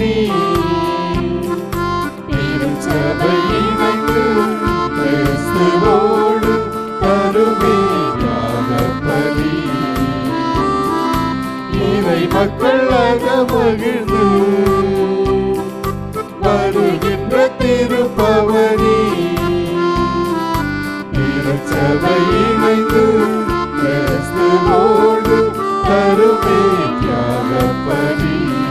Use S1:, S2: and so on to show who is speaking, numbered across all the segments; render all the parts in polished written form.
S1: திருச்சபை இணைந்து கிறிஸ்துவோடு தருமே ஞானப்பலி. இறை மக்களாக மகிழ்ந்து வருகின்ற திருப்பவனி. திருச்சபை இணைந்து கிறிஸ்துவோடு தருமே ஞானப்பலி.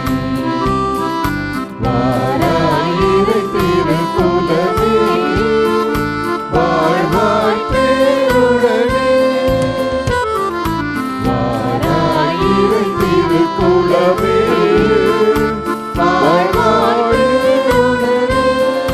S1: வாராயிரை திருக்குலமே வாழ்வாய் பேருடனே. வாராயிரை திருக்குலமே வாழ்வாய் பேருடனே.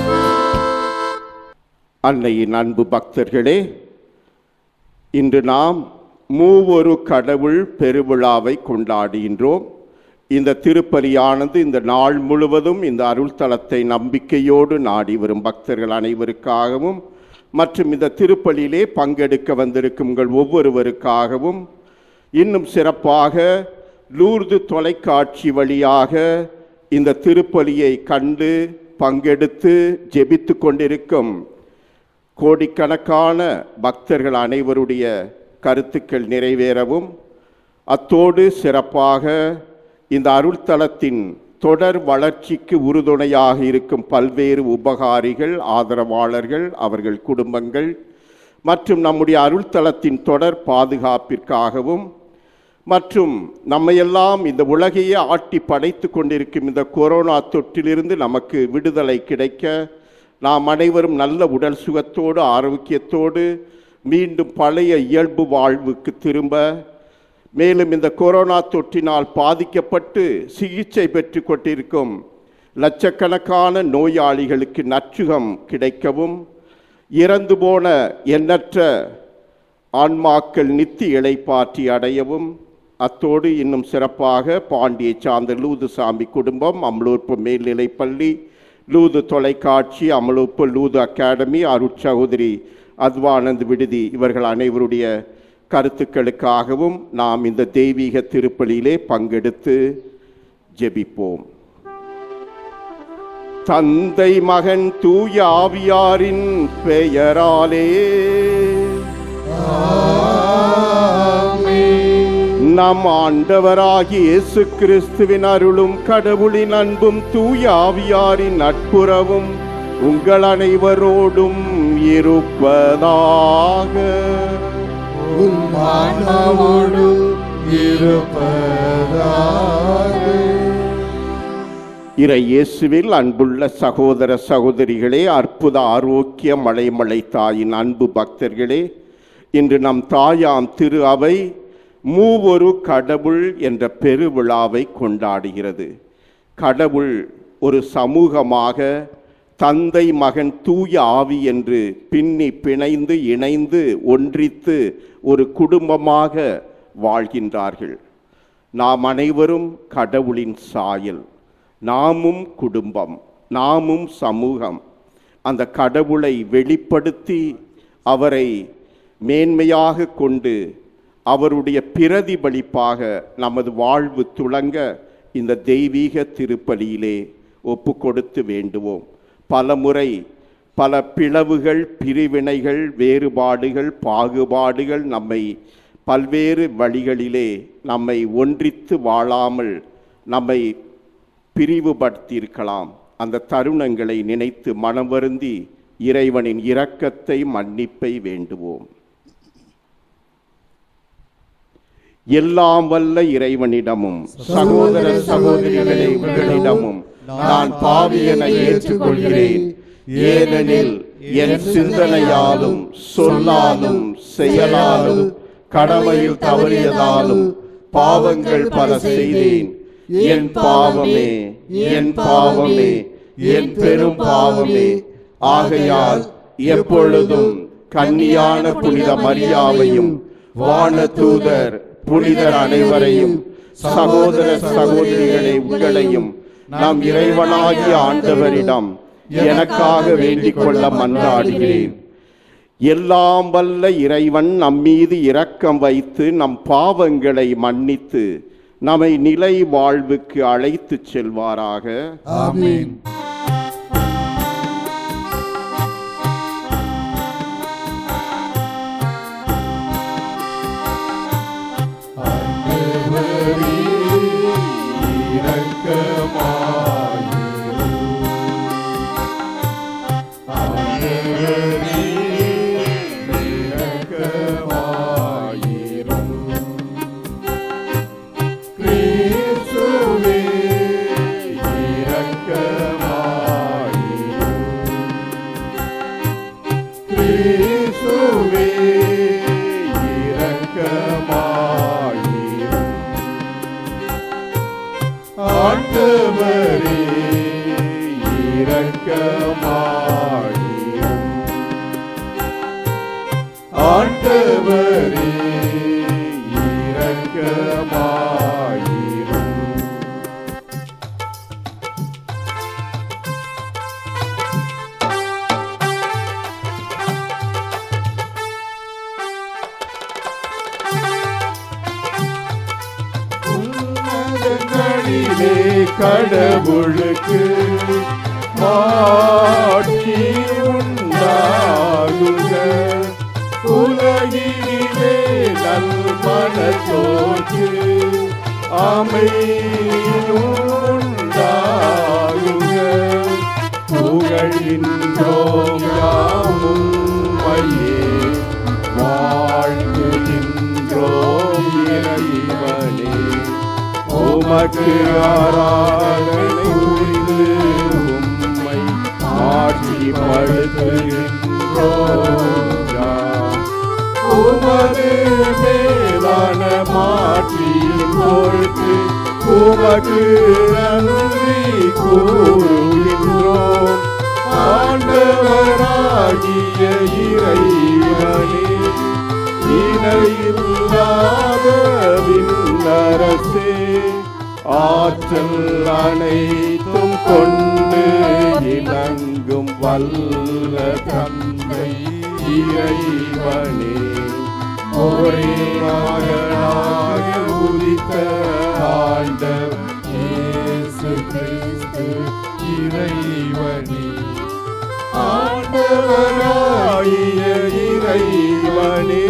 S2: அன்னையின் அன்பு பக்தர்களே, இன்று நாம் மூவொரு கடவுள் பெருவிழாவை கொண்டாடுகின்றோம். இந்த திருப்பலியானது இந்த நாள் முழுவதும் இந்த அருள்தலத்தை நம்பிக்கையோடு நாடி வரும் பக்தர்கள் அனைவருக்காகவும் மற்றும் இந்த திருப்பலியிலே பங்கெடுக்க வந்திருக்கும் உங்கள் ஒவ்வொருவருக்காகவும், இன்னும் சிறப்பாக லூர்து தொலைக்காட்சி வழியாக இந்த திருப்பலியை கண்டு பங்கெடுத்து ஜெபித்து கொண்டிருக்கும் கோடிக்கணக்கான பக்தர்கள் அனைவருடைய கருத்துக்கள் நிறைவேறவும், அத்தோடு சிறப்பாக இந்த அருள்தலத்தின் தொடர் வளர்ச்சிக்கு உறுதுணையாக இருக்கும் பல்வேறு உபகாரிகள், ஆதரவாளர்கள், அவர்கள் குடும்பங்கள் மற்றும் நம்முடைய அருள்தலத்தின் தொடர் பாதுகாப்பிற்காகவும் மற்றும் நம்மையெல்லாம் இந்த உலகையே ஆட்டி படைத்து கொண்டிருக்கும் இந்த கொரோனா தொற்றிலிருந்து நமக்கு விடுதலை கிடைக்க, நாம் அனைவரும் நல்ல உடல் சுகத்தோடு ஆரோக்கியத்தோடு மீண்டும் பழைய இயல்பு வாழ்வுக்கு திரும்ப, மேலும் இந்த கொரோனா தொற்றினால் பாதிக்கப்பட்டு சிகிச்சை பெற்று கொண்டிருக்கும் லட்சக்கணக்கான நோயாளிகளுக்கு நற்சுகம் கிடைக்கவும், இறந்து போன எண்ணற்ற ஆன்மாக்கள் நித்திய இளைப்பாற்றி அடையவும், அத்தோடு இன்னும் சிறப்பாக பாண்டியை சார்ந்த லூதுசாமி குடும்பம், அமலூர்ப்பு மேல்நிலைப்பள்ளி, லூது தொலைக்காட்சி, அமலூர்ப்பு லூது அகாடமி, அருட்சகோதரி அத்வானந்த் விடுதி, இவர்கள் அனைவருடைய கருத்துக்களுக்காகவும் நாம் இந்த தெய்வீக திருப்பலியிலே பங்கெடுத்து ஜெபிப்போம். தந்தை மகன் தூய ஆவியாரின் பெயராலே நம் ஆண்டவராகிய இயேசு கிறிஸ்துவின் அருளும் கடவுளின் அன்பும் தூய ஆவியாரின் நட்புறவும் உங்கள் அனைவரோடும் இருப்பதாக. இறை இயேசுவில் அன்புள்ள சகோதர சகோதரிகளே, அற்புத ஆரோக்கிய மலைமலை தாயின் அன்பு பக்தர்களே, இன்று நம் தாயாம் திரு அவை மூவொரு கடவுள் என்ற பெருவிழாவை கொண்டாடுகிறது. கடவுள் ஒரு சமூகமாக தந்தை மகன் தூய ஆவி என்று பின்னி பிணைந்து இணைந்து ஒன்றித்து ஒரு குடும்பமாக வாழ்கின்றார்கள். நாம் அனைவரும் கடவுளின் சாயல், நாமும் குடும்பம், நாமும் சமூகம். அந்த கடவுளை வெளிப்படுத்தி அவரை மேன்மையாக கொண்டு அவருடைய பிரதிபலிப்பாக நமது வாழ்வு துளங்க இந்த தெய்வீக திருப்பலியிலே ஒப்பு கொடுத்து வேண்டுவோம். பல முறை பல பிளவுகள், பிரிவினைகள், வேறுபாடுகள், பாகுபாடுகள் நம்மை பல்வேறு வழிகளிலே நம்மை ஒன்றித்து வாழாமல் நம்மை பிரிவுபடுத்தியிருக்கலாம். அந்த தருணங்களை நினைத்து மனம் வருந்தி இறைவனின் இரக்கத்தை, மன்னிப்பை வேண்டுவோம். எல்லாம் வல்ல இறைவனிடமும் சகோதர சகோதரிகளை உங்களிடமும் நான் பாவி என ஏற்றுக்கொள்கிறேன். ஏனெனில் என் சிந்தனையாலும் சொல்லாலும் செயலாலும் கடமையில் தவறியதாலும் பாவங்கள் பல செய்தேன். என் பாவமே, என் பாவமே, என் பெரும் பாவமே. ஆகையால் எப்பொழுதும் கன்னியான புனித மரியாவையும் வானதூதர் புனிதர் அனைவரையும் சகோதர சகோதரிகளை உங்களையும் நம் இறைவனாகிய ஆண்டவரிடம் எனக்காக வேண்டிக் கொள்ள மன்றாடுகிறேன். எல்லாம் வல்ல இறைவன் நம்மீது இரக்கம் வைத்து நம் பாவங்களை மன்னித்து நம்மை நிலை வாழ்வுக்கு அழைத்துச் செல்வாராக.
S1: ஆமென். ஆண்டவரே இரக்கமாயிரும். ஆண்டவரே இரக்கமாயிரும். கிறிஸ்துவே இரக்கமாயிரும். கிறிஸ்துவே இரக்கமாயிரும். ஆண்டவரே இரக்கமாயிரும். ஆண்டவரே இரக்கமாயிரும். உன்னதங்களிலே கடவுளுக்கு மாட்சி உண்டாகுக. உலகிலே நல்மனத்தோர்க்கு அமைதியும் உண்டாகுக. புகழின்றோம் யாம் உம்மையே, வாழ்த்துகின்றோம் இறைவனே. உமக்கு ஆராதனை புரிந்து உம்மை ஆட்சிப்படுத்துகின்றோம் யாம். உமது மேலான மாட்சியின் பொருட்டு உமக்கு நன்றி கூறுகின்றோம். ஆண்டவராகிய இறைவனே, இணையில்லாத விண்ணரசே, ஆற்றல் அனைத்தும் கொண்டு இணங்கும் வல்ல தந்தை இறைவனே, ஒரே மகனாக உதித்த ஆண்டவர் இயேசு கிறிஸ்து இறைவனே, ஆண்டவராகிய இறைவனே,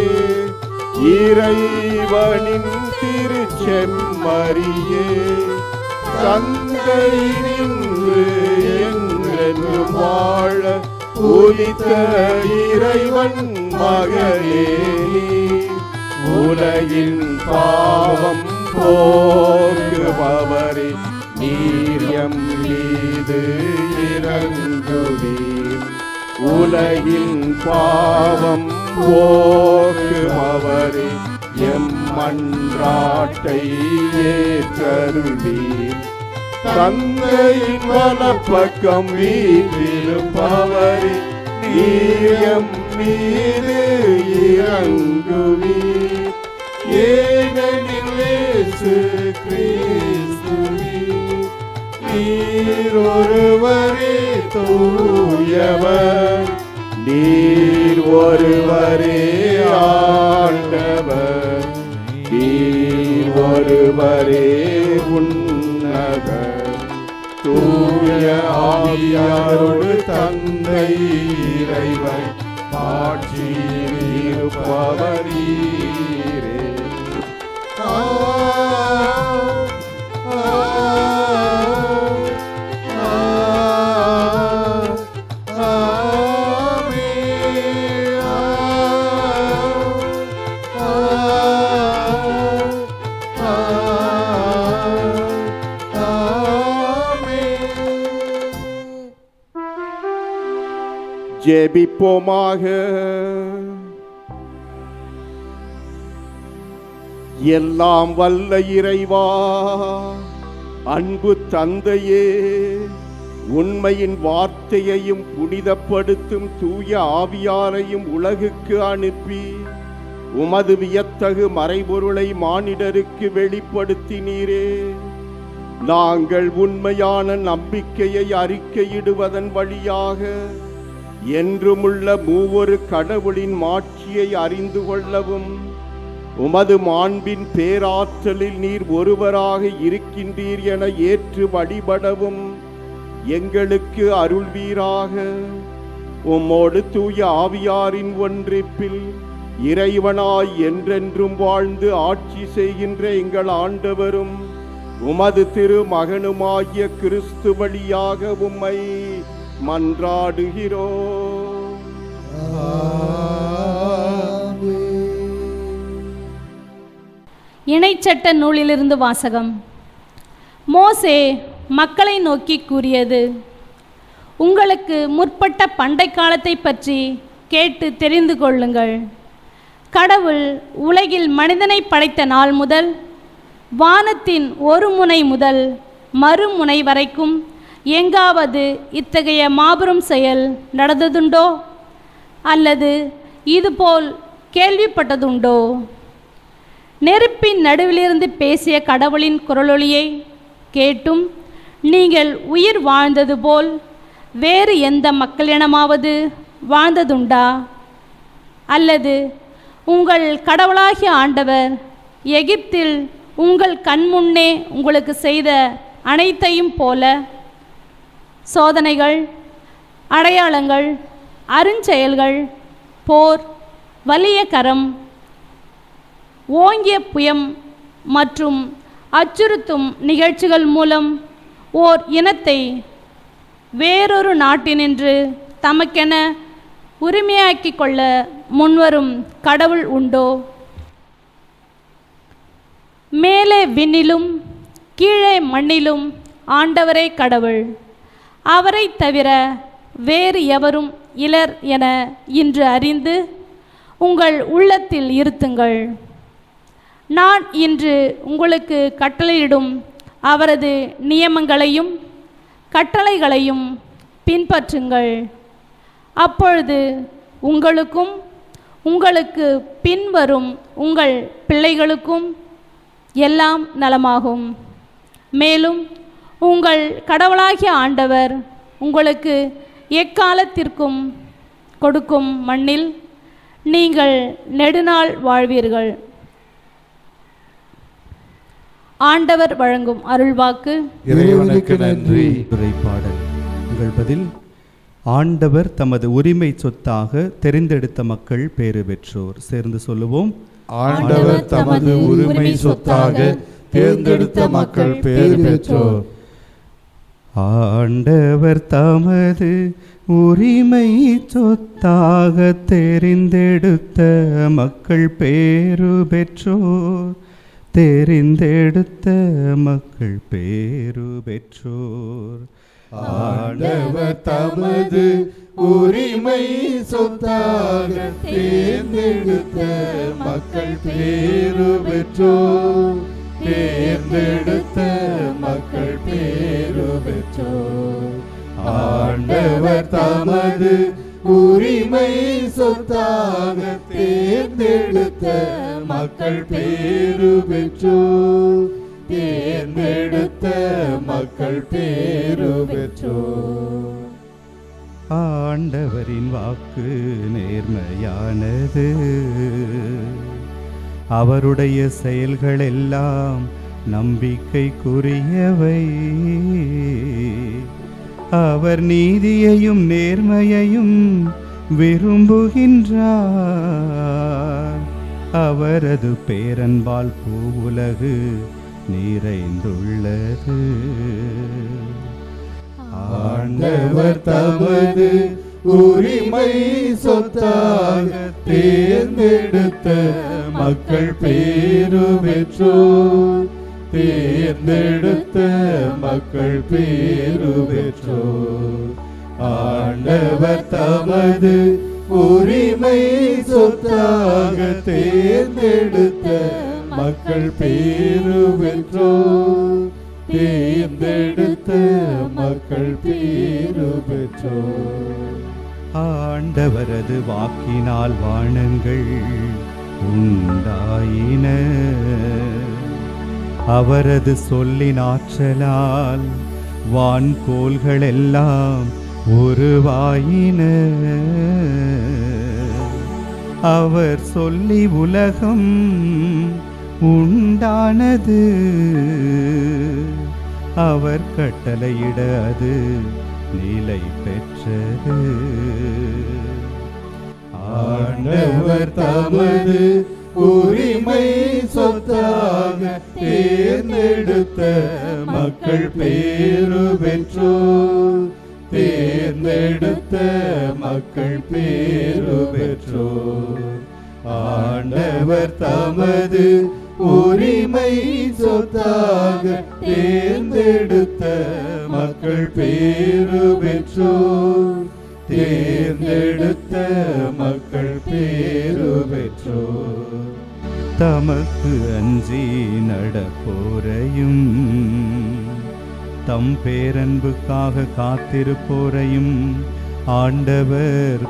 S1: இறைவனின் திருச்செம்மறியே, தந்தை நின்று என்றென்றும் வாழ உதித்த இறைவன் மகனே நீ, உலகின் பாவம் போக்குபவரே, நீர் எம் மீது இறங்குவீர். உலகின் பாவம் போக்குபவரே, எம் மன்றாட்டை ஏற்றருள்வீர். தந்தையின் வலப்பக்கம் வீற்றிருப்பவரே, நீர் எம் மீது இறங்குவீர். ஏனெனில் இயேசு கிறிஸ்துவே, நீர் ஒருவரே தூயவர், நீர் ஒருவரே ஆண்டவர், நீர் ஒருவரே உன்னதர். தூய ஆவியாரோடு தந்தை இறைவன் ஆட்சியில் இருப்பவர் நீரே.
S2: ஜெபிப்போமாக. எல்லாம் வல்ல இறைவா, அன்பு தந்தையே, உண்மையின் வார்த்தையையும் புனிதப்படுத்தும் தூய ஆவியாரையும் உலகுக்கு அனுப்பி உமது வியத்தகு மறைபொருளை மானிடருக்கு வெளிப்படுத்தினீரே. நாங்கள் உண்மையான நம்பிக்கையை அறிக்கையிடுவதன் வழியாக என்றுமுள்ள மூவொரு கடவுளின் மாட்சியை அறிந்து கொள்ளவும் உமது மாண்பின் பேராற்றலில் நீர் ஒருவராக இருக்கின்றீர் என ஏற்று வழிபடவும் எங்களுக்கு அருள்வீராக. உம்மோடு தூய ஆவியாரின் ஒன்றிப்பில் இறைவனாய் என்றென்றும் வாழ்ந்து ஆட்சி செய்கின்ற எங்கள் ஆண்டவரும் உமது திருமகனுமாகிய கிறிஸ்து வழியாக உம்மை மன்றாடுகிறோம்.
S3: இணைச்சட்ட நூலிலிருந்து வாசகம். மோசே மக்களை நோக்கி கூறியது: உங்களுக்கு முற்பட்ட பண்டை காலத்தை பற்றி கேட்டு தெரிந்து கொள்ளுங்கள். கடவுள் உலகில் மனிதனை படைத்த நாள் முதல் வானத்தின் ஒரு முனை முதல் மறுமுனை வரைக்கும் எங்காவது இத்தகைய மாபெரும் செயல் நடந்ததுண்டோ அல்லது இதுபோல் கேள்விப்பட்டதுண்டோ? நெருப்பின் நடுவிலிருந்து பேசிய கடவுளின் குரலொலியை கேட்டும் நீங்கள் உயிர் வாழ்ந்தது போல் வேறு எந்த மக்களினமாவது வாழ்ந்ததுண்டா? அல்லது உங்கள் கடவுளாகிய ஆண்டவர் எகிப்தில் உங்கள் கண்முன்னே உங்களுக்கு செய்த அனைத்தையும் போல சோதனைகள், அடையாளங்கள், அருஞ்செயல்கள், போர், வலிய கரம், ஓங்கிய புயம் மற்றும் அச்சுறுத்தும் நிகழ்ச்சிகள் மூலம் ஓர் இனத்தை வேறொரு நாட்டினின்று தமக்கென உரிமையாக்கிக் கொள்ள முன்வரும் கடவுள் உண்டோ? மேலே விண்ணிலும் கீழே மண்ணிலும் ஆண்டவரே கடவுள். அவரை தவிர வேறு எவரும் இலர் என இன்று அறிந்து உங்கள் உள்ளத்தில் இருத்துங்கள். நான் இன்று உங்களுக்கு கட்டளையிடும் அவரது நியமங்களையும் கட்டளைகளையும் பின்பற்றுங்கள். அப்பொழுது உங்களுக்கும் உங்களுக்கு பின்வரும் உங்கள் பிள்ளைகளுக்கும் எல்லாம் நலமாகும். மேலும் உங்கள் கடவுளாகிய ஆண்டவர் உங்களுக்கு எக்காலத்திற்கும் கொடுக்கும் மண்ணில் நீங்கள் நெடுநாள் வாழ்வீர்கள். ஆண்டவர் வழங்கும் அருள்வாக்கு.
S1: இறைவனுக்கு நன்றி.
S4: பாடல். உங்கள் பதில்: ஆண்டவர் தமது உரிமை சொத்தாக தெரிந்தெடுத்த மக்கள் பேறு பெற்றோர். சேர்ந்து சொல்லுவோம்:
S1: ஆண்டவர் தமது உரிமை சொத்தாக தேர்ந்தெடுத்த மக்கள் பேறு பெற்றோர்.
S4: ஆண்டவர் தமது உரிமை சொத்தாக தெரிந்தெடுத்த மக்கள் பேறு பெற்றோர். தெரிந்தெடுத்த மக்கள் பேறு பெற்றோர்.
S1: ஆண்டவர் தமது உரிமை சொத்தாக தேர்ந்தெடுத்த மக்கள் பேறு பெற்றோர். தேர்ந்தெடுத்த மக்கள் பேறு பெற்றோர். ஆண்டவர் தமது உரிமை சொத்தாக தேர்ந்தெடுத்த மக்கள் பேறு பெற்றோர். தேர்ந்தெடுத்த மக்கள் பேறு பெற்றோர்.
S4: ஆண்டவரின் வாக்கு நேர்மையானது, அவருடைய செயல்கள் எல்லாம் நம்பிக்கைக்குரியவை. அவர் நீதியையும் நேர்மையையும் விரும்புகின்றார். அவரது பேரன்பால் பூவுலகு நிறைந்துள்ளது.
S1: ஆண்டவர் தமது உரிமை சொத்தாக தேர்ந்தெடுத்த மக்கள் பேறு பெற்றோர். தேர்ந்தெடுத்த மக்கள் பேறு பெற்றோர். ஆண்டவர் தமது உரிமை சொத்தாக தேர்ந்தெடுத்த மக்கள் பேறு பெற்றோர். தேர்ந்தெடுத்த மக்கள் பேறு பெற்றோர்.
S4: ஆண்டவரது வாக்கினால் வானங்கள் உண்டாயின, அவரது சொல்லின் ஆற்றலால் வான்கோள்கள் எல்லாம் உருவாயின. அவர் சொல்லி உலகம் உண்டானது, அவர் கட்டளையிட அது நிலை பெற்றது.
S1: ஆண்டவர் தமது உரிமை சொத்தாக தேர்ந்தெடுத்த மக்கள் பேறு பெற்றோர், தேர்ந்தெடுத்த மக்கள் பேறு பெற்றோர். ஆண்டவர் தமது உரிமை சொத்தாக தேர்ந்தெடுத்த மக்கள் பேறு பெற்றோர், தேர்ந்தெடுத்த மக்கள் பேறு பெற்றோர்.
S4: தமக்கு அஞ்சி நடப்போரையும் தம் பேரன்புக்காக காத்திருப்போரையும் ஆண்டவர்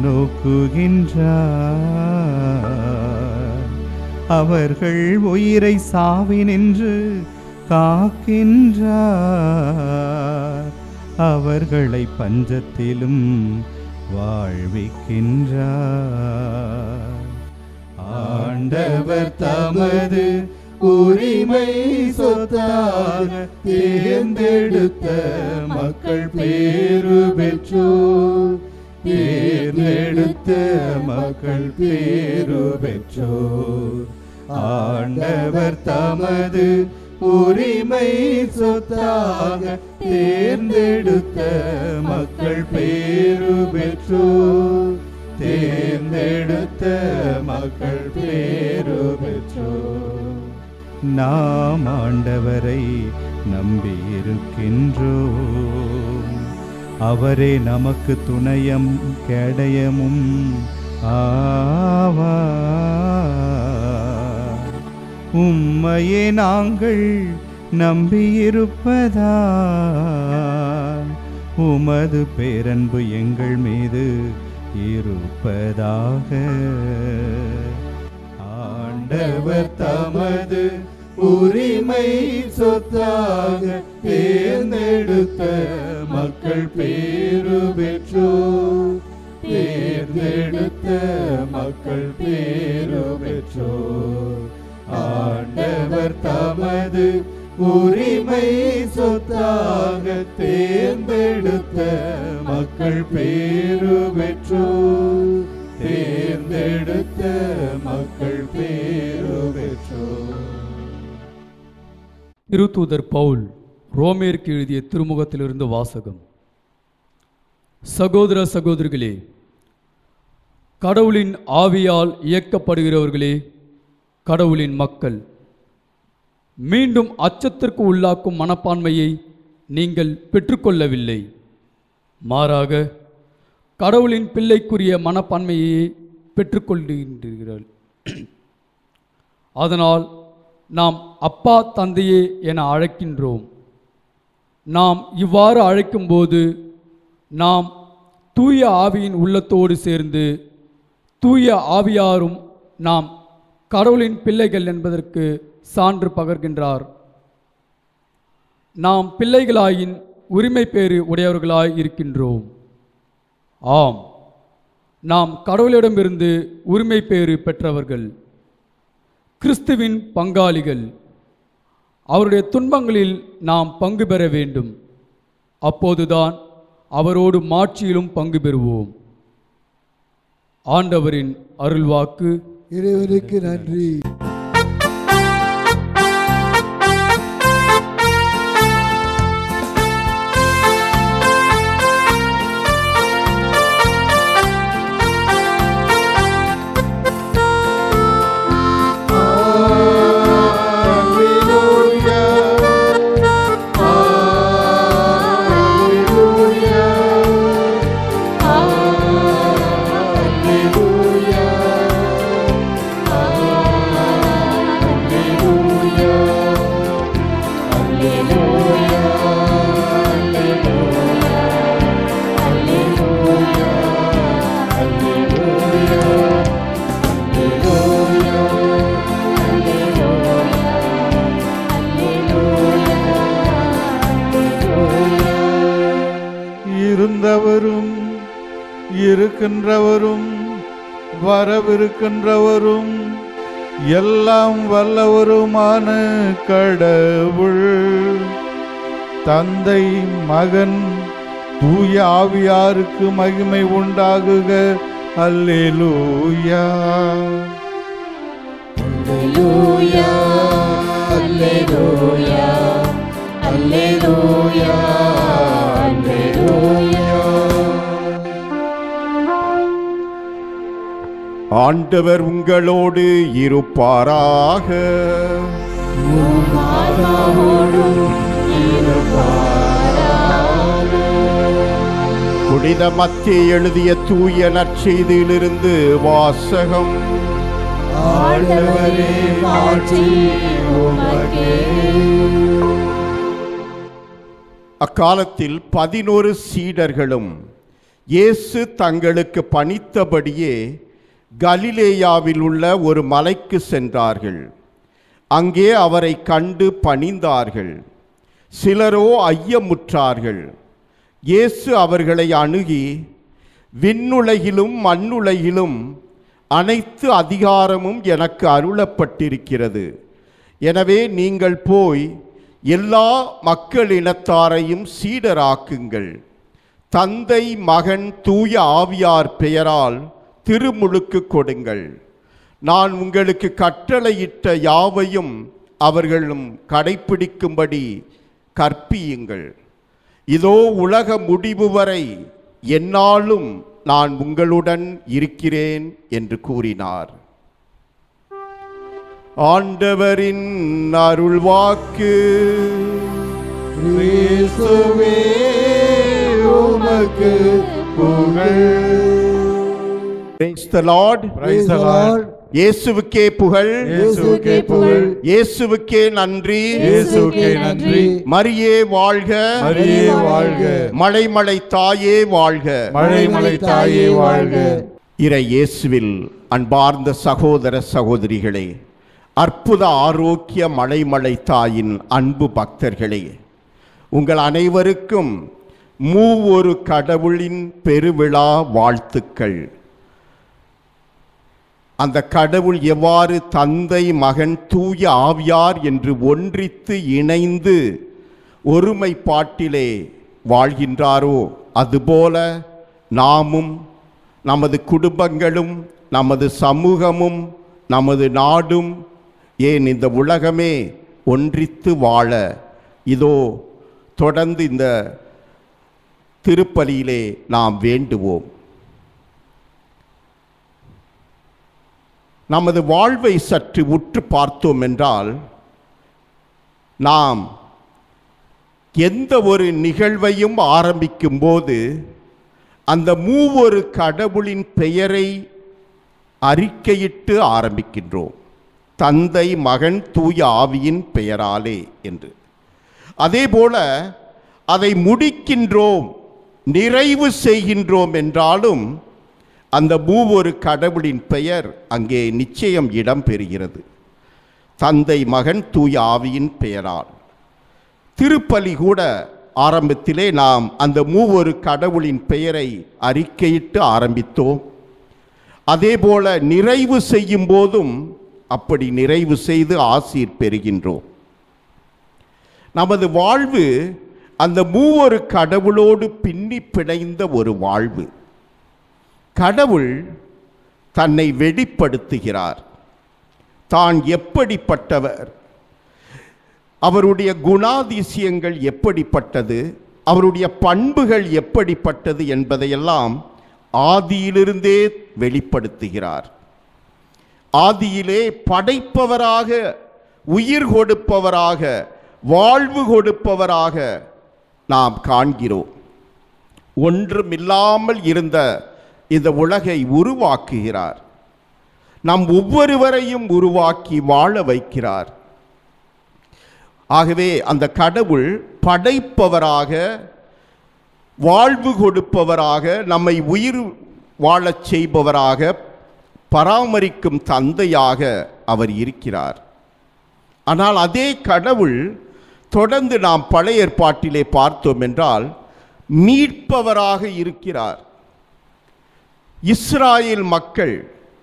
S4: கண்ணோக்குகின்றார். அவர்கள் உயிரை சாவினின்று காக்கின்றார், அவர்களை பஞ்சத்திலும் வாழ்விக்கின்றார்.
S1: ஆண்டவர் தமது உரிமை சொத்தாக தேர்ந்தெடுத்த மக்கள் பேறு பெற்றோர், தேர்ந்தெடுத்த மக்கள் பேறு பெற்றோர். ஆண்டவர் தமது உரிமை சொத்தாக தேர்ந்தெடுத்த மக்கள் பேறு பெற்றோர், தேர்ந்தெடுத்த மக்கள் பேறு பெற்றோர்.
S4: நாம் ஆண்டவரை நம்பியிருக்கின்றோம், அவரே நமக்கு துணையும் கேடயமும் ஆவார். உம்மையே நாங்கள் நம்பியிருப்பதால் உமது பேரன்பு எங்கள் மீது இருப்பதாக.
S1: ஆண்டவர் தமது உரிமை சொத்தாக தேர்ந்தெடுத்த மக்கள் பேறு பெற்றோர், தேர்ந்தெடுத்த மக்கள் பேறு பெற்றோர். ஆண்டவர் தமது உரிமை சொத்தாக தேர்ந்தெடுத்த மக்கள் பேறு பெற்றோர், தேர்ந்தெடுத்த மக்கள் பேறு பெற்றோர்.
S5: திருத்தூதர் பவுல் ரோமேற்கு எழுதிய திருமுகத்திலிருந்து வாசகம். சகோதர சகோதரிகளே, கடவுளின் ஆவியால் இயக்கப்படுகிறவர்களே, கடவுளின் மக்கள், மீண்டும் அச்சத்திற்கு உள்ளாக்கும் மனப்பான்மையை நீங்கள் பெற்றுக்கொள்ளவில்லை. மாறாக கடவுளின் பிள்ளைக்குரிய மனப்பான்மையை பெற்றுக்கொள்கின்றீர்கள். அதனால் நாம் அப்பா தந்தையே என அழைக்கின்றோம். நாம் இவ்வாறு அழைக்கும்போது நாம் தூய ஆவியின் உள்ளத்தோடு சேர்ந்து தூய ஆவியாரும் நாம் கடவுளின் பிள்ளைகள் என்பதற்கு சான்று பகர்கின்றார். நாம் பிள்ளைகளாயின் உரிமை பேறு உடையவர்களாய் இருக்கின்றோம். ஆம், நாம் கடவுளிடமிருந்து உரிமை பேறு பெற்றவர்கள், கிறிஸ்துவின் பங்காளிகள். அவருடைய துன்பங்களில் நாம் பங்கு பெற வேண்டும். அப்போதுதான் அவரோடு மாட்சியிலும் பங்கு பெறுவோம். ஆண்டவரின் அருள்வாக்கு.
S1: இறைவனுக்கு நன்றி. இருந்தவரும் இருக்கின்றவரும் வரவிருக்கின்றவரும் எல்லாம் வல்லவருமான கடவுள் தந்தை மகன் தூய ஆவியாருக்கு மகிமை உண்டாகுக. அல்லேலூயா
S6: அல்லேலூயா அல்லேலூயா அல்லேலூயா அல்லேலூயா.
S2: ஆண்டவர் உங்களோடு இருப்பாராக. புனித மத்தேயு எழுதிய தூய நற்செய்தியிலிருந்து வாசகம்.
S6: ஆண்டவரே மாட்சி உமக்கே.
S2: அக்காலத்தில் 11 சீடர்களும் இயேசு தங்களுக்கு பணித்தபடியே கலிலேயாவில் உள்ள ஒரு மலைக்கு சென்றார்கள். அங்கே அவரை கண்டு பணிந்தார்கள். சிலரோ ஐயமுற்றார்கள். இயேசு அவர்களை அணுகி, விண்ணுலகிலும் மண்ணுலகிலும் அனைத்து அதிகாரமும் எனக்கு அருளப்பட்டிருக்கிறது. எனவே நீங்கள் போய் எல்லா மக்களினத்தாரையும் சீடராக்குங்கள். தந்தை மகன் தூய ஆவியார் பெயரால் திருமுழுக்கு கொடுங்கள். நான் உங்களுக்கு கட்டளையிட்ட யாவையும் அவர்களும் கடைப்பிடிக்கும்படி கற்பியுங்கள். இதோ உலக முடிவு வரை எந்நாளும் நான் உங்களுடன் இருக்கிறேன் என்று கூறினார். ஆண்டவரின் அருள்வாக்கு.
S1: கிறிஸ்துவே உமக்கு புகழ்.
S2: Praise the Lord.
S1: Praise the Lord.
S2: இயேசுவுக்கே புகழ்.
S1: இயேசுவுக்கே புகழ்.
S2: இயேசுவுக்கே நன்றி.
S1: இயேசுவுக்கே நன்றி.
S2: மரியே வாழ்க.
S1: மரியே வாழ்க.
S2: மலைமலை தாயே வாழ்க.
S1: மலைமலை தாயே வாழ்க.
S2: இறை இயேசுவில் அன்பார்ந்த சகோதர சகோதரிகளே, அற்புத ஆரோக்கிய மலைமலை தாயின் அன்பு பக்தர்களே, உங்கள் அனைவருக்கும் மூவொரு கடவுளின் பெருவிழா வாழ்த்துக்கள். அந்த கடவுள் எவ்வாறு தந்தை மகன் தூய ஆவியார் என்று ஒன்றித்து இணைந்து ஒருமைப்பாட்டிலே வாழ்கின்றாரோ, அதுபோல நாமும் நமது குடும்பங்களும் நமது சமூகமும் நமது நாடும், ஏன் இந்த உலகமே ஒன்றித்து வாழ இதோ தொடர்ந்து இந்த திருப்பலியிலே நாம் வேண்டுவோம். நமது வாழ்வை சற்று உற்று பார்த்தோம் என்றால், நாம் எந்த ஒரு நிகழ்வையும் ஆரம்பிக்கும் போது அந்த மூவொரு கடவுளின் பெயரை அறிக்கையிட்டு ஆரம்பிக்கின்றோம். தந்தை மகன் தூய ஆவியின் பெயராலே என்று. அதேபோல அதை முடிக்கின்றோம், நிறைவு செய்கின்றோம் என்றாலும் அந்த மூவொரு கடவுளின் பெயர் அங்கே நிச்சயம் இடம் பெறுகிறது. தந்தை மகன் தூய ஆவியின் பெயரால். திருப்பலி கூட ஆரம்பத்திலே நாம் அந்த மூவொரு கடவுளின் பெயரை அறிக்கையிட்டு ஆரம்பித்தோம். அதேபோல நிறைவு செய்யும் போதும் அப்படி நிறைவு செய்து ஆசீர் பெறுகின்றோம். நமது வாழ்வு அந்த மூவொரு கடவுளோடு பின்னி பிணைந்த ஒரு வாழ்வு. கடவுள் தன்னை வெளிப்படுத்துகிறார். தான் எப்படிப்பட்டவர், அவருடைய குணாதிசயங்கள் எப்படிப்பட்டது, அவருடைய பண்புகள் எப்படிப்பட்டது என்பதையெல்லாம் ஆதியிலிருந்தே வெளிப்படுத்துகிறார். ஆதியிலே படைப்பவராக, உயிர் கொடுப்பவராக, வாழ்வு கொடுப்பவராக நாம் காண்கிறோம். ஒன்றுமில்லாமல் இருந்த இந்த உலகை உருவாக்குகிறார். நம் ஒவ்வொருவரையும் உருவாக்கி வாழ வைக்கிறார். ஆகவே அந்த கடவுள் படைப்பவராக, வாழ்வு கொடுப்பவராக, நம்மை உயிர் வாழச் செய்பவராக, பராமரிக்கும் தந்தையாக அவர் இருக்கிறார். ஆனால் அதே கடவுள் தொடர்ந்து நாம் பழைய ஏற்பாட்டிலே பார்த்தோம் என்றால் மீட்பவராக இருக்கிறார். இஸ்ராயேல் மக்கள்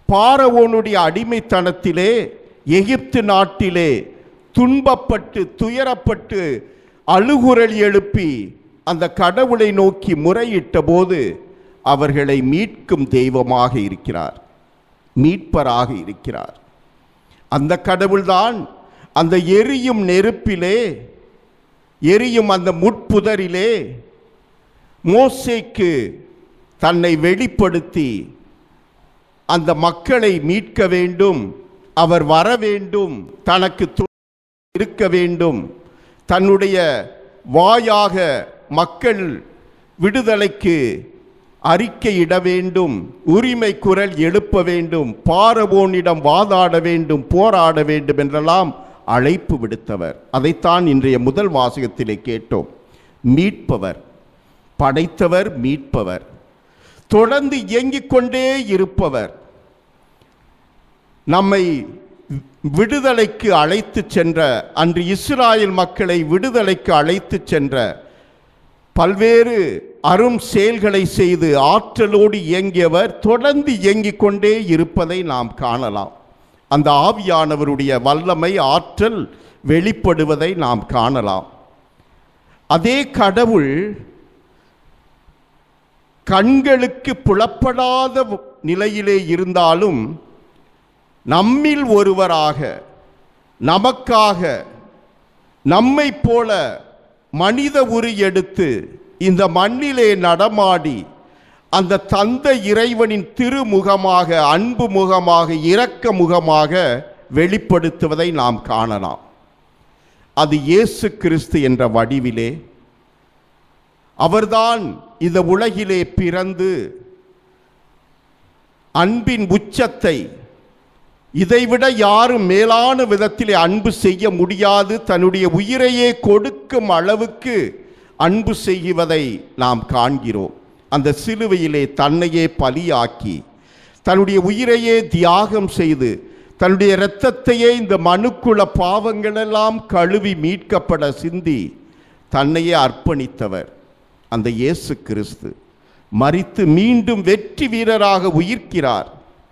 S2: பார்வோனுடைய அடிமைத்தனத்திலே எகிப்து நாட்டிலே துன்பப்பட்டு துயரப்பட்டு அழுகுரல் எழுப்பி அந்த கடவுளை நோக்கி முறையிட்ட போது அவர்களை மீட்கும் தெய்வமாக இருக்கிறார், மீட்பராக இருக்கிறார். அந்த கடவுள்தான் அந்த எரியும் நெருப்பிலே, எரியும் அந்த முட்புதரிலே மோசேக்கு தன்னை வெளிப்படுத்தி அந்த மக்களை மீட்க வேண்டும், அவர் வர வேண்டும், தனக்கு இருக்க வேண்டும், தன்னுடைய வாயாக மக்கள் விடுதலைக்கு அறிக்கையிட வேண்டும், உரிமை குரல் எழுப்ப வேண்டும், பார்வோனிடம் வாதாட வேண்டும், போராட வேண்டும் என்றெல்லாம் அழைப்பு விடுத்தவர். அதைத்தான் இன்றைய முதல் வாசகத்திலே கேட்டோம். மீட்பவர், படைத்தவர், மீட்பவர், தொடர்ந்து இயங்கிக் கொண்டே இருப்பவர், நம்மை விடுதலைக்கு அழைத்து சென்ற, அன்று இஸ்ராயேல் மக்களை விடுதலைக்கு அழைத்து சென்ற, பல்வேறு அரும் செயல்களை செய்து ஆற்றலோடு இயங்கியவர் தொடர்ந்து இயங்கிக் கொண்டே இருப்பதை நாம் காணலாம். அந்த ஆவியானவருடைய வல்லமை, ஆற்றல் வெளிப்படுவதை நாம் காணலாம். அதே கடவுள் கண்களுக்கு புலப்படாத நிலையிலே இருந்தாலும் நம்மில் ஒருவராக, நமக்காக, நம்மை போல மனித உரு எடுத்து இந்த மண்ணிலே நடமாடி அந்த தந்தை இறைவனின் திருமுகமாக, அன்பு முகமாக, இரக்க முகமாக வெளிப்படுத்துவதை நாம் காணலாம். அது இயேசு கிறிஸ்து என்ற வடிவிலே அவர்தான் இந்த உலகிலே பிறந்து அன்பின் உச்சத்தை, இதைவிட யாரும் மேலான விதத்திலே அன்பு செய்ய முடியாது, தன்னுடைய உயிரையே கொடுக்கும் அளவுக்கு அன்பு செய்வதை நாம் காண்கிறோம். அந்த சிலுவையிலே தன்னையே பலியாக்கி, தன்னுடைய உயிரையே தியாகம் செய்து, தன்னுடைய இரத்தத்தையே இந்த மனுக்குல பாவங்களெல்லாம் கழுவி மீட்கப்பட சிந்தி தன்னையே அர்ப்பணித்தவர் அந்த இயேசு கிறிஸ்து மரித்து மீண்டும் வெற்றி வீரராக உயிர்க்கிறார்.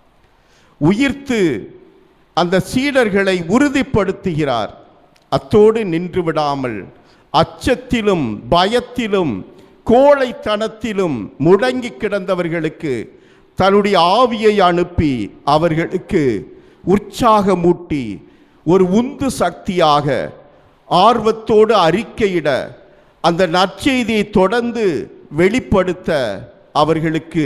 S2: உயிர்த்து அந்த சீடர்களை உறுதிப்படுத்துகிறார். அத்தோடு நின்று விடாமல் அச்சத்திலும் பயத்திலும் கோழைத்தனத்திலும் முடங்கி கிடந்தவர்களுக்கு தன்னுடைய ஆவியை அனுப்பி அவர்களுக்கு உற்சாகமூட்டி ஒரு உந்து சக்தியாக ஆர்வத்தோடு அறிக்கையிட, அந்த நற்செய்தியை தொடர்ந்து வெளிப்படுத்த அவர்களுக்கு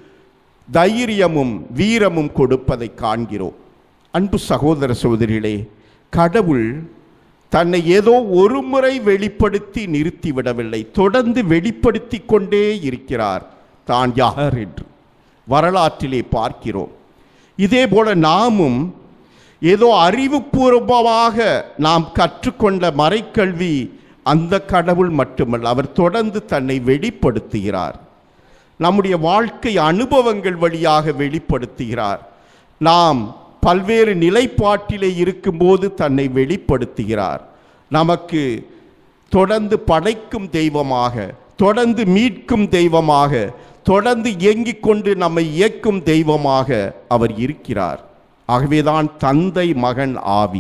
S2: தைரியமும் வீரமும் கொடுப்பதை காண்கிறோம். அன்பு சகோதர சகோதரிகளே, கடவுள் தன்னை ஏதோ ஒரு முறை வெளிப்படுத்தி நிறுத்திவிடவில்லை, தொடர்ந்து வெளிப்படுத்தி கொண்டே இருக்கிறார் தான் யார் என்று வரலாற்றிலே பார்க்கிறோம். இதே போல நாமும் ஏதோ அறிவுபூர்வமாக நாம் கற்றுக்கொண்ட மறைக்கல்வி அந்த கடவுள் மட்டுமல்ல, அவர் தொடர்ந்து தன்னை வெளிப்படுத்துகிறார். நம்முடைய வாழ்க்கை அனுபவங்கள் வழியாக வெளிப்படுத்துகிறார். நாம் பல்வேறு நிலைப்பாட்டிலே இருக்கும்போது தன்னை வெளிப்படுத்துகிறார். நமக்கு தொடர்ந்து படைக்கும் தெய்வமாக, தொடர்ந்து மீட்கும் தெய்வமாக, தொடர்ந்து இயங்கிக் கொண்டு நம்மை இயக்கும் தெய்வமாக அவர் இருக்கிறார். ஆகவேதான் தந்தை, மகன், ஆவி.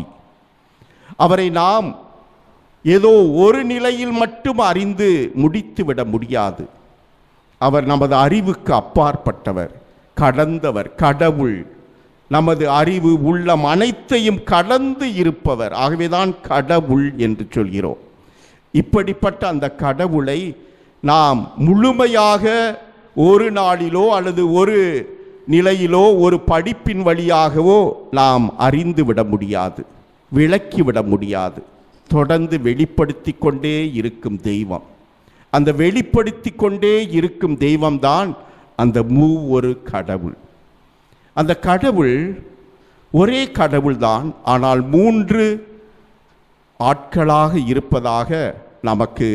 S2: அவரை நாம் ஏதோ ஒரு நிலையில் மட்டும் அறிந்து முடித்துவிட முடியாது. அவர் நமது அறிவுக்கு அப்பாற்பட்டவர், கடந்தவர், கடவுள். நமது அறிவு உள்ளம் அனைத்தையும் கடந்து இருப்பவர். ஆகவேதான் கடவுள் என்று சொல்கிறோம். இப்படிப்பட்ட அந்த கடவுளை நாம் முழுமையாக ஒரு நாளிலோ அல்லது ஒரு நிலையிலோ ஒரு படிப்பின் வழியாகவோ நாம் அறிந்துவிட முடியாது, விளக்கிவிட முடியாது. தொடர்ந்து வெளிப்படுத்தி கொண்டே இருக்கும் தெய்வம். அந்த வெளிப்படுத்தி கொண்டே இருக்கும் தெய்வம்தான் அந்த மூவொரு கடவுள். அந்த கடவுள் ஒரே கடவுள்தான், ஆனால் 3 ஆட்களாக இருப்பதாக நமக்கு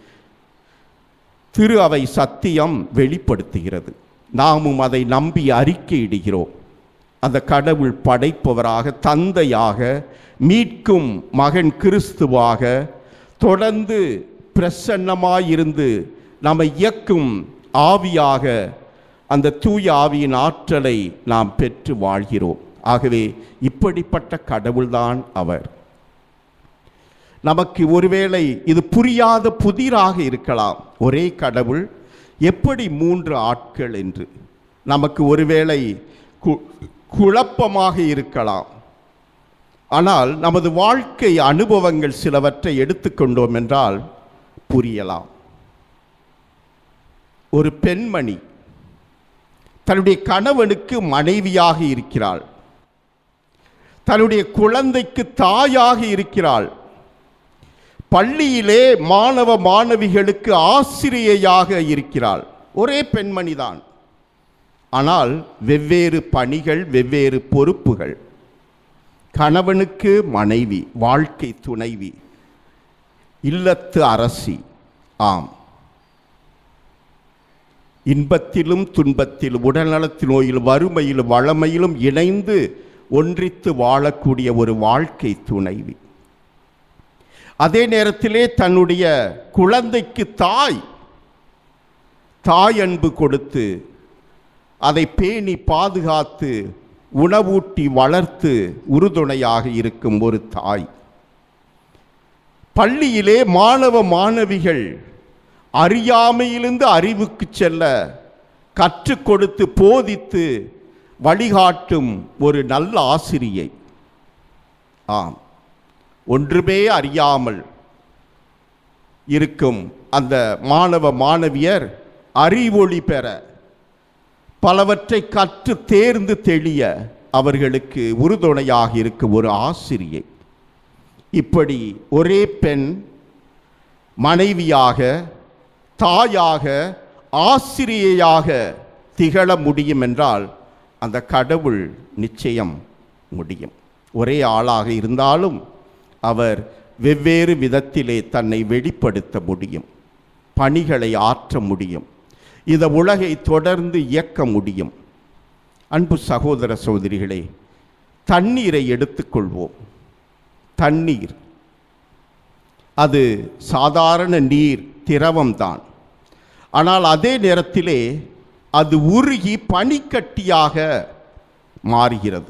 S2: திரு அவை சத்தியம் வெளிப்படுத்துகிறது. நாமும் அதை நம்பி அறிக்கையிடுகிறோம். அந்த கடவுள் படைப்பவராக, தந்தையாக, மீட்கும் மகன் கிறிஸ்துவாக தொடர்ந்து பிரசன்னமாயிருந்து நம்மை இயக்கும் ஆவியாக, அந்த தூய ஆவியின் ஆற்றலை நாம் பெற்று வாழ்கிறோம். ஆகவே இப்படிப்பட்ட கடவுள்தான் அவர். நமக்கு ஒருவேளை இது புரியாத புதிராக இருக்கலாம். ஒரே கடவுள் எப்படி 3 ஆட்கள் என்று நமக்கு ஒருவேளை குழப்பமாக இருக்கலாம். ஆனால் நமது வாழ்க்கை அனுபவங்கள் சிலவற்றை எடுத்துக்கொண்டோம் என்றால் புரியலாம். ஒரு பெண்மணி தன்னுடைய கணவனுக்கு மனைவியாக இருக்கிறாள், தன்னுடைய குழந்தைக்கு தாயாக இருக்கிறாள், பள்ளியிலே மாணவ மாணவிகளுக்கு ஆசிரியையாக இருக்கிறாள். ஒரே பெண்மணிதான், ஆனால் வெவ்வேறு பணிகள், வெவ்வேறு பொறுப்புகள். கணவனுக்கு மனைவி, வாழ்க்கை துணைவி, இல்லத்து அரசி. ஆம், இன்பத்திலும் துன்பத்திலும், உடல்நலத்து நோயிலும், வறுமையிலும், வளமையிலும் இணைந்து ஒன்றித்து வாழக்கூடிய ஒரு வாழ்க்கை துணைவி. அதே நேரத்திலே தன்னுடைய குழந்தைக்கு தாய் அன்பு கொடுத்து அதை பேணி பாதுகாத்து உணவூட்டி வளர்த்து உறுதுணையாக இருக்கும் ஒரு தாய். பள்ளியிலே மாணவ மாணவிகள் அறியாமையிலிருந்து அறிவுக்கு செல்ல கற்றுக் கொடுத்து போதித்து வழிகாட்டும் ஒரு நல்ல ஆசிரியை. ஆம், ஒன்றுமே அறியாமல் இருக்கும் அந்த மாணவ மாணவியர் அறிவொளி பெற, பலவற்றை கற்று தேர்ந்து தெளிய அவர்களுக்கு உறுதுணையாக இருக்கும் ஒரு ஆசிரியை. இப்படி ஒரே பெண் மனைவியாக, தாயாக, ஆசிரியையாக திகழ முடியும் என்றால் அந்த கடவுள் நிச்சயம் முடியும். ஒரே ஆளாக இருந்தாலும் அவர் வெவ்வேறு விதத்திலே தன்னை வெளிப்படுத்த முடியும், பணிகளை ஆற்ற முடியும், இந்த உலகை தொடர்ந்து இயக்க முடியும். அன்பு சகோதர சகோதரிகளே, தண்ணீரை எடுத்துக்கொள்வோம். தண்ணீர் அது சாதாரண நீர், திரவம்தான். ஆனால் அதே நேரத்திலே அது உருகி பனிக்கட்டியாக மாறுகிறது.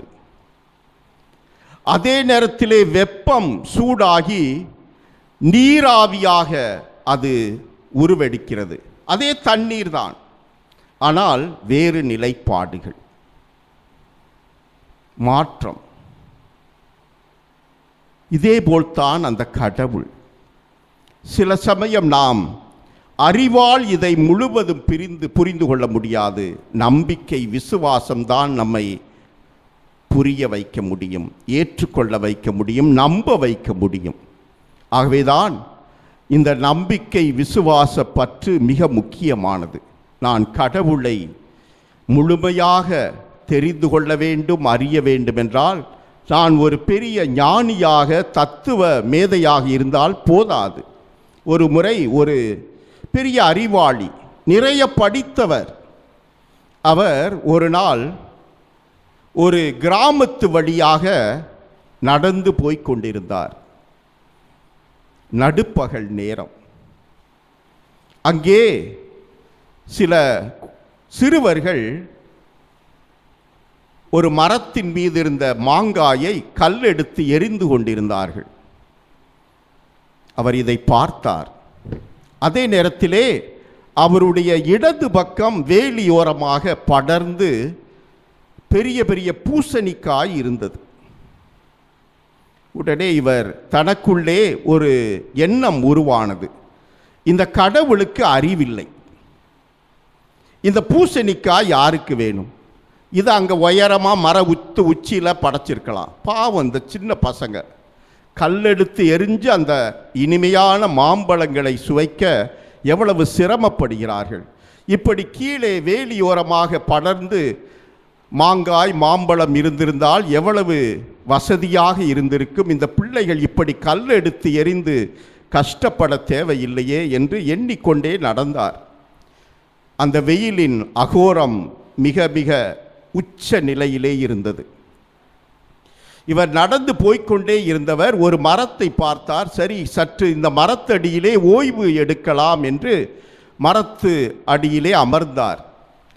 S2: அதே நேரத்திலே வெப்பம் சூடாகி நீராவியாக அது உருவெடுக்கிறது. அதே தண்ணீர் தான், ஆனால் வேறு நிலைப்பாடுகள், மாற்றம். இதேபோல்தான் அந்த கடவுள். சில சமயம் நாம் அறிவால் இதை முழுவதும் புரிந்து கொள்ள முடியாது. நம்பிக்கை, விசுவாசம்தான் நம்மை புரிய வைக்க முடியும், ஏற்றுக்கொள்ள வைக்க முடியும், நம்ப வைக்க முடியும். ஆகவேதான் இந்த நம்பிக்கை, விசுவாச பற்று மிக முக்கியமானது. நான் கடவுளை முழுமையாக தெரிந்து கொள்ள வேண்டும், அறிய வேண்டும் என்றால் நான் ஒரு பெரிய ஞானியாக, தத்துவ மேதையாக இருந்தால் போதாது. ஒரு முறை ஒரு பெரிய அறிவாளி, நிறைய படித்தவர், அவர் ஒரு நாள் ஒரு கிராமத்து வழியாக நடந்து போய்க் கொண்டிருந்தார். நடுப்பகல் நேரம். அங்கே சில சிறுவர்கள் ஒரு மரத்தின் மீது இருந்த மாங்காயை கல்லெடுத்து எறிந்து கொண்டிருந்தார்கள். அவர் இதை பார்த்தார். அதே நேரத்திலே அவருடைய இடது பக்கம் வேலியோரமாக படர்ந்து பெரிய பெரிய பூசணிக்காய் இருந்தது. உடனே இவர் தனக்குள்ளே ஒரு எண்ணம் உருவானது. இந்த கடவுளுக்கு அறிவில்லை, இந்த பூசணிக்காய் யாருக்கு வேணும்? இது அங்கே உயரமாக மர உச்சியில் படைச்சிருக்கலாம். பாவம், இந்த சின்ன பசங்க கல்லெடுத்து எரிஞ்சு அந்த இனிமையான மாம்பழங்களை சுவைக்க எவ்வளவு சிரமப்படுகிறார்கள். இப்படி கீழே வேலியோரமாக படர்ந்து மாங்காய், மாம்பழம் இருந்திருந்தால் எவ்வளவு வசதியாக இருந்திருக்கும். இந்த பிள்ளைகள் இப்படி கல்லெடுத்து எறிந்து கஷ்டப்பட தேவையில்லையே என்று எண்ணிக்கொண்டே நடந்தார். அந்த வெயிலின் அகோரம் மிக மிக உச்ச நிலையிலே இருந்தது. இவர் நடந்து போய்கொண்டே இருந்தவர் ஒரு மரத்தை பார்த்தார். சரி, சற்று இந்த மரத்தடியிலே ஓய்வு எடுக்கலாம் என்று மரத்து அடியிலே அமர்ந்தார்.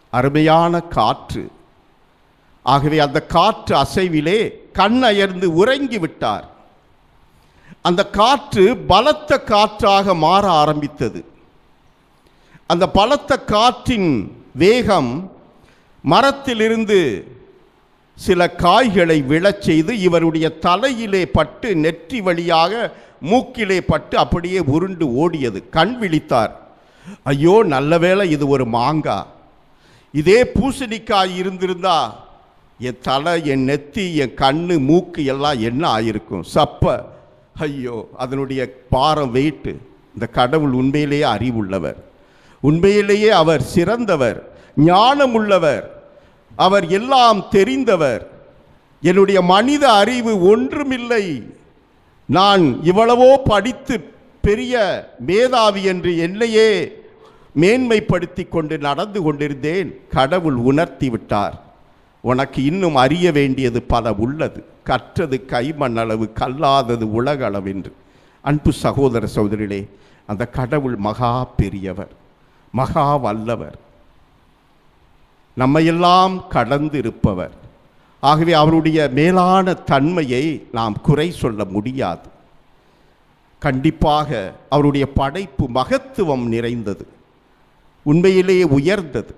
S2: அருமையான காற்று. ஆகவே அந்த காற்று அசைவிலே கண்ணயர்ந்து உறங்கி விட்டார். அந்த காற்று பலத்த காற்றாக மாற ஆரம்பித்தது. அந்த பலத்த காற்றின் வேகம் மரத்திலிருந்து சில காய்களை விழச் செய்து இவருடைய தலையிலே பட்டு நெற்றி வழியாக மூக்கிலே பட்டு அப்படியே உருண்டு ஓடியது. கண் விழித்தார். ஐயோ, நல்ல வேளை இது ஒரு மாங்காய். இதே பூசணிக்காய் இருந்திருந்தா என் தலை, என் நெத்தி, என் கண்ணு, மூக்கு எல்லாம் என்ன ஆயிருக்கும்? சப்ப. ஐயோ, அதனுடைய பாரம், வெயிட்டு. இந்த கடவுள் உண்மையிலேயே அறிவுள்ளவர், உண்மையிலேயே அவர் சிறந்தவர், ஞானம் உள்ளவர், அவர் எல்லாம் தெரிந்தவர். என்னுடைய மனித அறிவு ஒன்றுமில்லை. நான் இவ்வளவோ படித்து பெரிய மேதாவி என்று என்னையே மேன்மைப்படுத்தி கொண்டு நடந்து கொண்டிருந்தேன். கடவுள் உணர்த்தி விட்டார், உனக்கு இன்னும் அறிய வேண்டியது பல உள்ளது. கற்றது கைமண்ணளவு, கல்லாதது உலகளவு என்று. அன்பு சகோதர சகோதரிகளே, அந்த கடவுள் மகா பெரியவர், மகா வல்லவர், நம்மையெல்லாம் கடந்து இருப்பவர். ஆகவே அவருடைய மேலான தன்மையை நாம் குறை சொல்ல முடியாது. கண்டிப்பாக அவருடைய படைப்பு மகத்துவம் நிறைந்தது, உண்மையிலேயே உயர்ந்தது.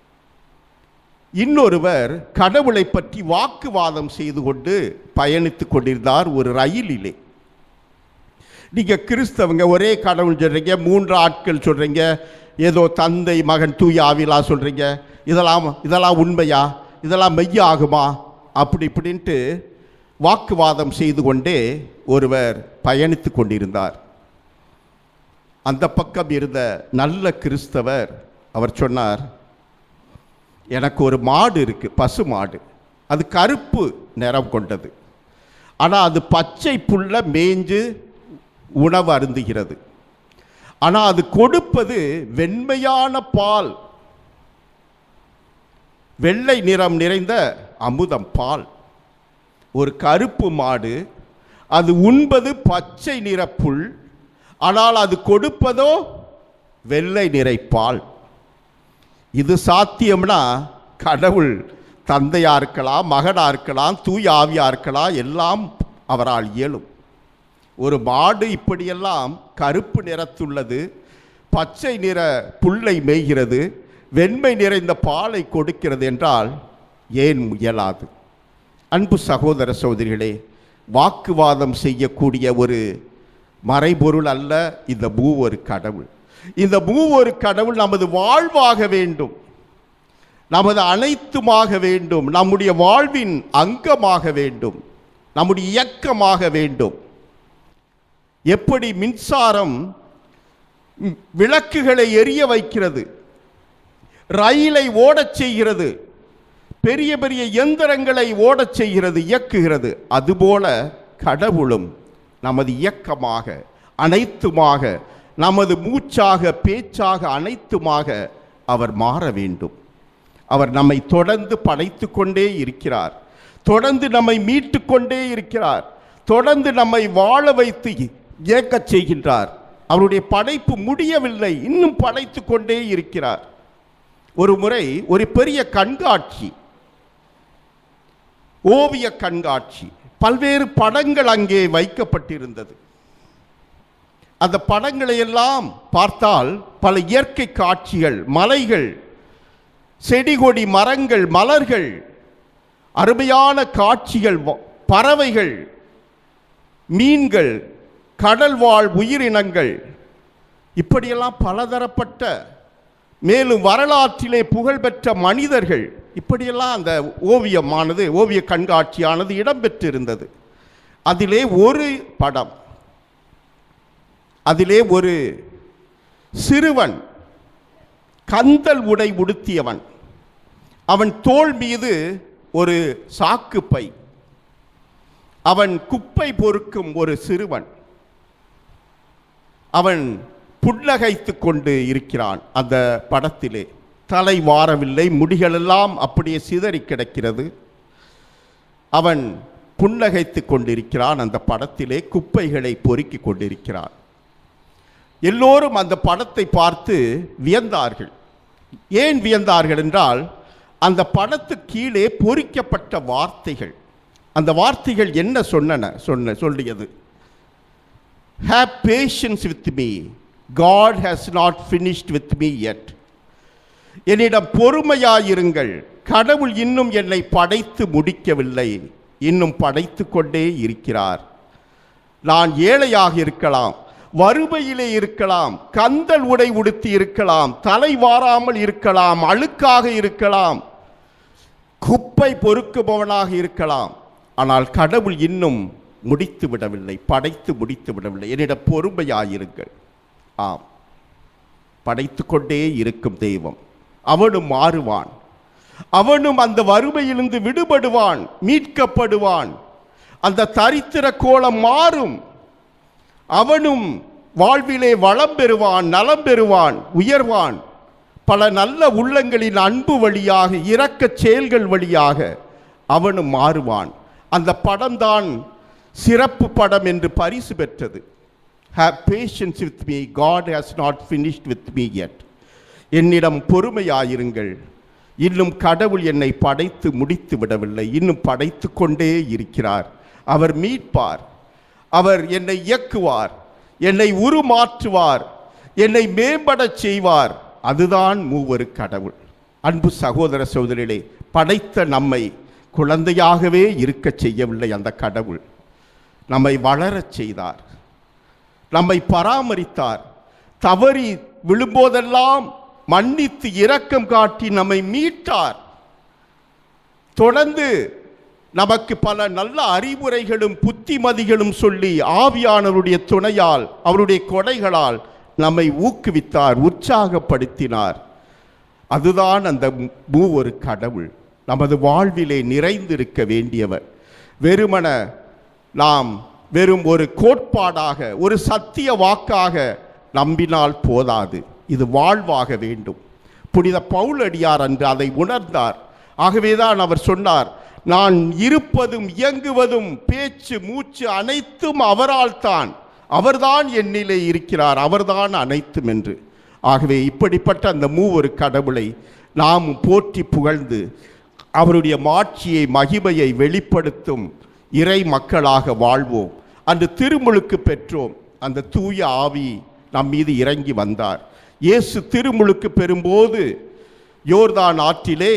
S2: இன்னொருவர் கடவுளை பற்றி வாக்குவாதம் செய்து கொண்டு பயணித்துக் கொண்டிருந்தார் ஒரு ரயிலிலே. நீங்க கிறிஸ்தவங்க ஒரே கடவுள் சொல்றீங்க, 3 ஆட்கள் சொல்றீங்க, ஏதோ தந்தை மகன் தூய ஆவிலா சொல்றீங்க, இதெல்லாம் உண்மையா, இதெல்லாம் மெய்யா ஆகுமா, அப்படி இப்படின்ட்டு வாக்குவாதம் செய்து கொண்டே ஒருவர் பயணித்து கொண்டிருந்தார். அந்த பக்கம் இருந்த நல்ல கிறிஸ்தவர் அவர் சொன்னார், எனக்கு ஒரு மாடு இருக்கு, பசு மாடு. அது கருப்பு நிறம் கொண்டது, ஆனால் அது பச்சை புல்ல மேய்ஞ்சு உணவு அருந்துகிறது. ஆனால் அது கொடுப்பது வெண்மையான பால், வெள்ளை நிறம் நிறைந்த அமுதம் பால். ஒரு கருப்பு மாடு, அது உண்பது பச்சை நிற புல், ஆனால் அது கொடுப்பதோ வெள்ளை நிறை பால். இது சாத்தியம்னா கடவுள் தந்தையா இருக்கலாம், மகனா இருக்கலாம், தூய ஆவியா இருக்கலாம், எல்லாம் அவரால் இயலும். ஒரு மாடு இப்படியெல்லாம் கருப்பு நிறத்துள்ளது, பச்சை நிற புல்லை மேய்கிறது, வெண்மை நிறைந்த பாலை கொடுக்கிறது என்றால் ஏன் இயலாது? அன்பு சகோதர சகோதரிகளே, வாக்குவாதம் செய்யக்கூடிய ஒரு மறைபொருள் அல்ல இந்த மூவொரு கடவுள். இந்த மூவொரு கடவுள் நமது வாழ்வாக வேண்டும், நமது அனைத்துமாக வேண்டும், நம்முடைய வாழ்வின் அங்கமாக வேண்டும், நம்முடைய இயக்கமாக வேண்டும். எப்படி மின்சாரம் விளக்குகளை எரிய வைக்கிறது, ரயிலை ஓடச் செய்கிறது, பெரிய பெரிய இயந்திரங்களை ஓடச் செய்கிறது, இயக்குகிறது, அதுபோல கடவுளும் நமது இயக்கமாக, அனைத்துமாக, நமது மூச்சாக, பேச்சாக, அனைத்துமாக அவர் மாற வேண்டும். அவர் நம்மை தொடர்ந்து படைத்து கொண்டே இருக்கிறார், தொடர்ந்து நம்மை மீட்டு கொண்டே இருக்கிறார், தொடர்ந்து நம்மை வாழ வைத்து இயக்கச் செய்கின்றார். அவருடைய படைப்பு முடியவில்லை, இன்னும் படைத்து கொண்டே இருக்கிறார். ஒரு முறை ஒரு பெரிய கண்காட்சி, ஓவிய கண்காட்சி, பல்வேறு படங்கள் அங்கே வைக்கப்பட்டிருந்தது. அந்த படங்களை எல்லாம் பார்த்தால் பல இயற்கை காட்சிகள், மலைகள், செடி கொடி மரங்கள், மலர்கள், அருமையான காட்சிகள், பறவைகள், மீன்கள், கடல் வாழ் உயிரினங்கள், இப்படியெல்லாம் பலதரப்பட்ட, மேலும் வரலாற்றிலே புகழ்பெற்ற மனிதர்கள், இப்படியெல்லாம் அந்த ஓவியமானது, ஓவிய கண்காட்சியானது இடம்பெற்றிருந்தது. அதிலே ஒரு படம், அதிலே ஒரு சிறுவன், கந்தல் உடை உடுத்தியவன், அவன் தோள் மீது ஒரு சாக்குப்பை, அவன் குப்பை பொறுக்கும் ஒரு சிறுவன், அவன் புன்னகைத்து கொண்டு இருக்கிறான். அந்த படத்திலே தலை வாரவில்லை, முடிகளெல்லாம் அப்படியே சிதறி கிடக்கிறது. அவன் புன்னகைத்து கொண்டிருக்கிறான். அந்த படத்திலே குப்பைகளை பொறுக்கி கொண்டிருக்கிறான். எல்லோரும் அந்த படத்தை பார்த்து வியந்தார்கள். ஏன் வியந்தார்கள் என்றால் அந்த படத்துக்கு கீழே பொறிக்கப்பட்ட வார்த்தைகள், அந்த வார்த்தைகள் என்ன சொல்லியது? Have patience with me, God has not finished with me yet. என்னிடம் பொறுமையாயிருங்கள், கடவுள் இன்னும் என்னை படைத்து முடிக்கவில்லை, இன்னும் படைத்து கொண்டே இருக்கிறார். நான் ஏழையாக இருக்கலாம், வறுமையிலே இருக்கலாம், கந்தல் உடை உடுத்தி இருக்கலாம், தலை வாராமல் இருக்கலாம், அழுக்காக இருக்கலாம், குப்பை பொறுக்குபவனாக இருக்கலாம். ஆனால் கடவுள் இன்னும் முடித்து விடவில்லை, படைத்து முடித்து விடவில்லை. என்னிடம் பொறுமையாயிருங்கள். ஆம், படைத்து கொண்டே இருக்கும் தெய்வம். அவனும் மாறுவான், அவனும் அந்த வறுமையிலிருந்து விடுபடுவான், மீட்கப்படுவான். அந்த தரித்திர கோலம் மாறும், அவனும் வாழ்விலே வளம் பெறுவான், நலம் பெறுவான், உயர்வான். பல நல்ல உள்ளங்களின் அன்பு வழியாக, இரக்கச் செயல்கள் வழியாக அவனும் மாறுவான். அந்த படம்தான் சிறப்பு படம் என்று பரிசு பெற்றது. Have patience with me, God has not finished with me yet. என்னிடம் பொறுமையாயிருங்கள், இன்னும் கடவுள் என்னை படைத்து முடித்து விடவில்லை, இன்னும் படைத்து கொண்டே இருக்கிறார். அவர் மீட்பார், அவர் என்னை இயக்குவார், என்னை உருமாற்றுவார், என்னை மேம்படச் செய்வார். அதுதான் மூவரு கடவுள். அன்பு சகோதர சகோதரிகளே, படைத்த நம்மை குழந்தையாகவே இருக்க செய்யவில்லை அந்த கடவுள். நம்மை வளரச் செய்தார், நம்மை பராமரித்தார். தவறி விழும்போதெல்லாம் மன்னித்து இரக்கம் காட்டி நம்மை மீட்டார். தொடர்ந்து நமக்கு பல நல்ல அறிவுரைகளும் புத்திமதிகளும் சொல்லி ஆவியானவருடைய துணையால், அவருடைய கொடைகளால் நம்மை ஊக்குவித்தார், உற்சாகப்படுத்தினார். அதுதான் அந்த மூவொரு கடவுள் நமது வாழ்விலே நிறைந்திருக்க வேண்டியவர். வெறுமன நாம் வெறும் ஒரு கோட்பாடாக, ஒரு சத்திய வாக்காக நம்பினால் போதாது, இது வாழ்வாக வேண்டும். புனித பவுலடியார் அன்று அதை உணர்ந்தார். ஆகவேதான் அவர் சொன்னார், நான் இருப்பதும் இயங்குவதும் பேச்சு மூச்சு அனைத்தும் அவரால் தான், அவர்தான் என்னிலே இருக்கிறார், அவர்தான் அனைத்தும் என்று. ஆகவே இப்படிப்பட்ட அந்த மூவொரு கடவுளை நாம் போற்றி புகழ்ந்து அவருடைய மாட்சியை, மகிமையை வெளிப்படுத்தும் இறை மக்களாக வாழ்வோம். அன்று திருமுழுக்கு பெற்றோம், அந்த தூய ஆவி நம் மீது இறங்கி வந்தார். இயேசு திருமுழுக்கு பெறும்போது யோர்தான் ஆற்றிலே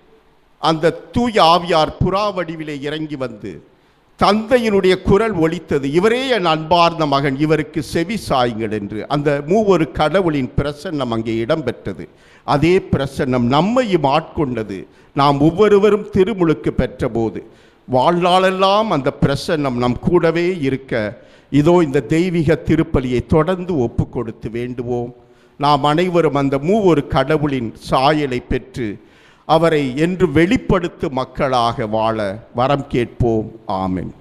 S2: அந்த தூய ஆவியார் புறா வடிவிலே இறங்கி வந்து தந்தையினுடைய குரல் ஒலித்தது, இவரே என் அன்பார்ந்த மகன், இவருக்கு செவி சாயுங்கள் என்று. அந்த மூவொரு கடவுளின் பிரசன்னம் அங்கே இடம்பெற்றது. அதே பிரசன்னம் நம்மையும் ஆட்கொண்டது. நாம் ஒவ்வொருவரும் திருமுழுக்கு பெற்றபோது வாழ்நாளெல்லாம் அந்த பிரசன்னம் நம் கூடவே இருக்க, இதோ இந்த தெய்வீக திருப்பலியை தொடர்ந்து ஒப்பு கொடுத்து வேண்டுவோம். நாம் அனைவரும் அந்த மூவொரு கடவுளின் சாயலை பெற்று அவரை என்று வெளிப்படுத்தும் மக்களாக வாழ வரம் கேட்போம். ஆமென்.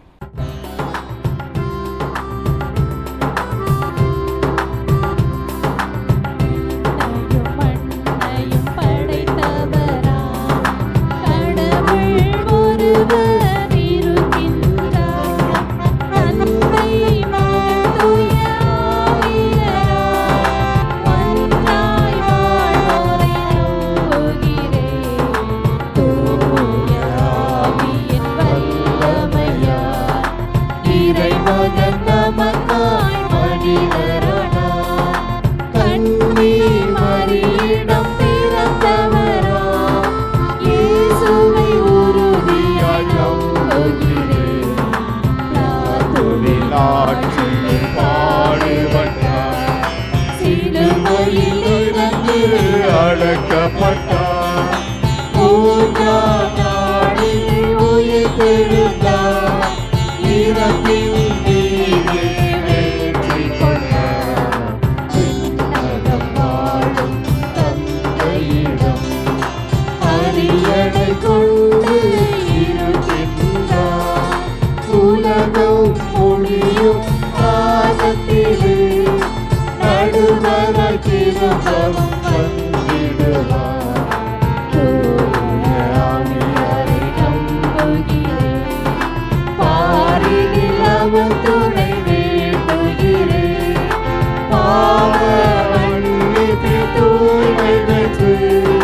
S6: தூய்மை பெற்று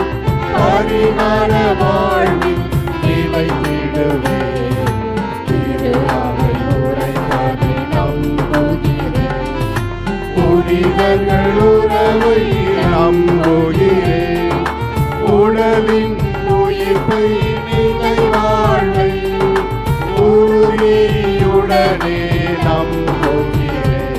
S6: பரிகார வாழ்வில் நிலைத்திடுவேன். திருநாவை உரைப்பதை நம்புகிறேன். புனிதர்கள் உறவை நம்புகிறேன். உடலின் உயிர்ப்பை நிலை வாழ்வை உறுதியுடனே நம்புகிறேன்.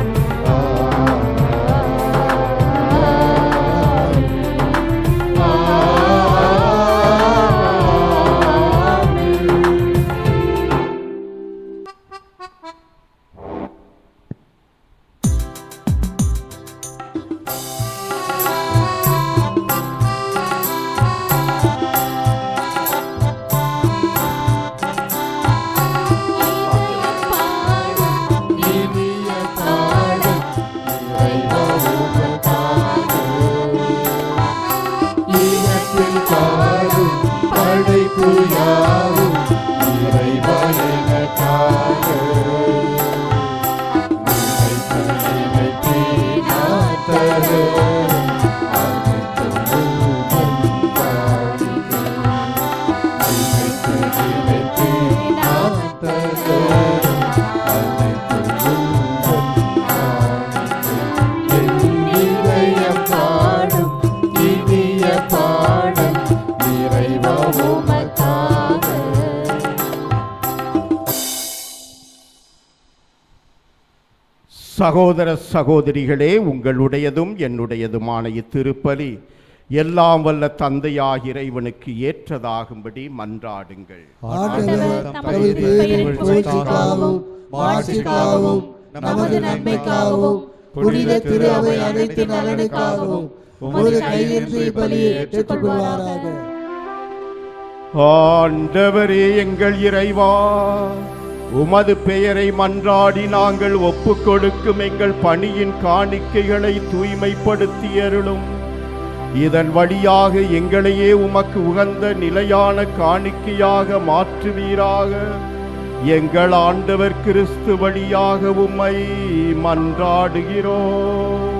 S6: சகோதர சகோதரிகளே, உங்களுடையதும் என்னுடையதுமான இத்திருப்பலி எல்லாம் வல்ல தந்தையாகிய இறைவனுக்கு ஏற்றதாகும்படி மன்றாடுங்கள். நமது நன்மைக்காகவும் புனித திரு அவை அனைத்து நலனுக்காகவும் உமது கையிலிருந்து இப்பலியை ஏற்றுக்கொள்வாராக.
S2: ஆண்டவரே எங்கள் இறைவா, உமது பெயரை மன்றாடி நாங்கள் ஒப்புக் கொடுக்கும் எங்கள் பணியின் காணிக்கைகளை தூய்மைப்படுத்தி அருளும். இதன் வழியாக எங்களையே உமக்கு உகந்த நிலையான காணிக்கையாக மாற்றுவீராக. எங்கள் ஆண்டவர் கிறிஸ்து வழியாக உம்மை மன்றாடுகிறோம்.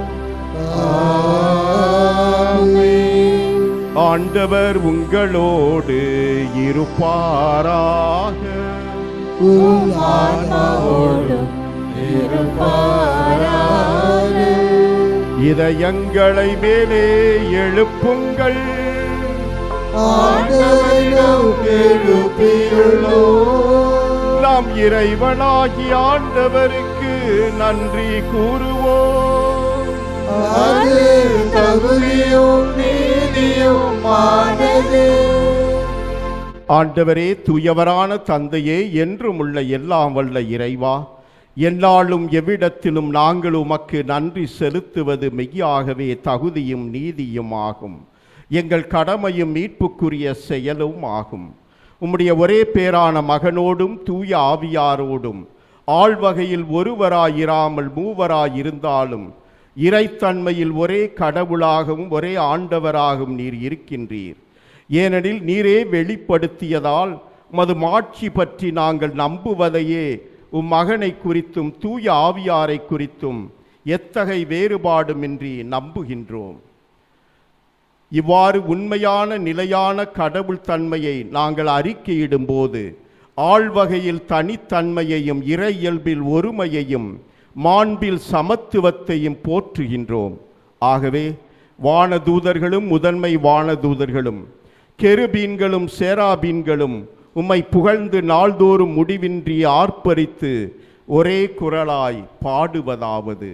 S2: ஆண்டவர் உங்களோடு இருப்பாராக. இதயங்களை மேலே எழுப்புங்கள். நாம் இறைவனாகி ஆண்டவருக்கு நன்றி கூறுவோம். ஆண்டவரே, தூயவரான தந்தையே, என்றும் உள்ள எல்லாம் வல்ல இறைவா, எந்நாளும் எவ்விடத்திலும் நாங்கள் உமக்கு நன்றி செலுத்துவது மெய்யாகவே தகுதியும் நீதியும் ஆகும். எங்கள் கடமையும் மீட்புக்குரிய செயலும் ஆகும். உம்முடைய ஒரே பேரான மகனோடும் தூய ஆவியாரோடும் ஆழ்வகையில் ஒருவராயிராமல் மூவராயிருந்தாலும் இறைத்தன்மையில் ஒரே கடவுளாகவும் ஒரே ஆண்டவராகவும் நீர் இருக்கின்றீர். ஏனெனில் நீரே வெளிப்படுத்தியதால் உமது மாட்சி பற்றி நாங்கள் நம்புவதையே மகனை குறித்தும் தூய ஆவியாரை குறித்தும் எத்தகை வேறுபாடுமின்றி நம்புகின்றோம். இவ்வாறு உண்மையான நிலையான கடவுள் தன்மையை நாங்கள் அறிக்கையிடும் போது ஆழ்வகையில் தனித்தன்மையையும் இறை இயல்பில் ஒருமையையும் மாண்பில் சமத்துவத்தையும் போற்றுகின்றோம். ஆகவே வானதூதர்களும் முதன்மை வானதூதர்களும் கெருபீன்களும் சேராபீன்களும் உம்மை புகழ்ந்து நாள்தோறும் முடிவின்றி ஆர்ப்பரித்து ஒரே குரலாய் பாடுவதாவது: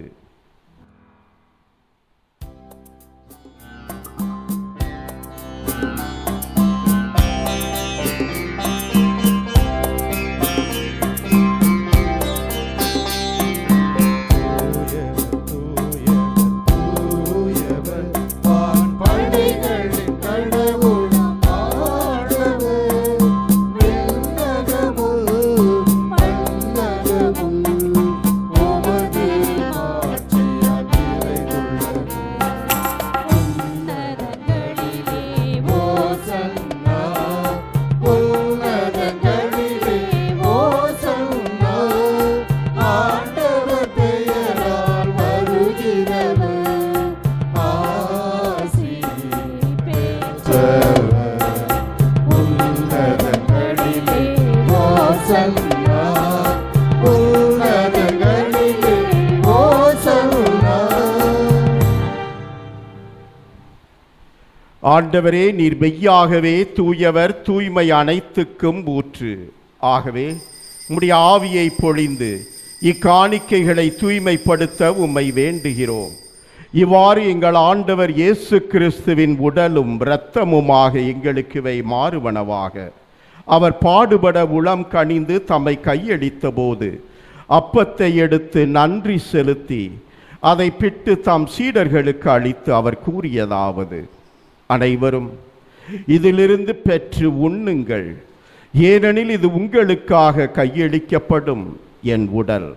S2: ஆண்டவரே, நீர் மெய்யாகவே தூயவர், தூய்மை அனைத்துக்கும் ஊற்று. ஆகவே உம்முடைய ஆவியை பொழிந்து இக்காணிக்கைகளை தூய்மைப்படுத்த உம்மை வேண்டுகிறோம். இவ்வாறு எங்கள் ஆண்டவர் இயேசு கிறிஸ்துவின் உடலும் இரத்தமுமாக எங்களுக்கு இவை மாறுவனவாக. அவர் பாடுபட உளம் கனிந்து தம்மை கையளித்த போது அப்பத்தை எடுத்து நன்றி செலுத்தி அதை பிட்டு தம் சீடர்களுக்கு அளித்து அவர் கூறியதாவது: அனைவரும் இதிலிருந்து பெற்று உண்ணுங்கள், ஏனெனில் இது உங்களுக்காக கையளிக்கப்படும் என் உடல்.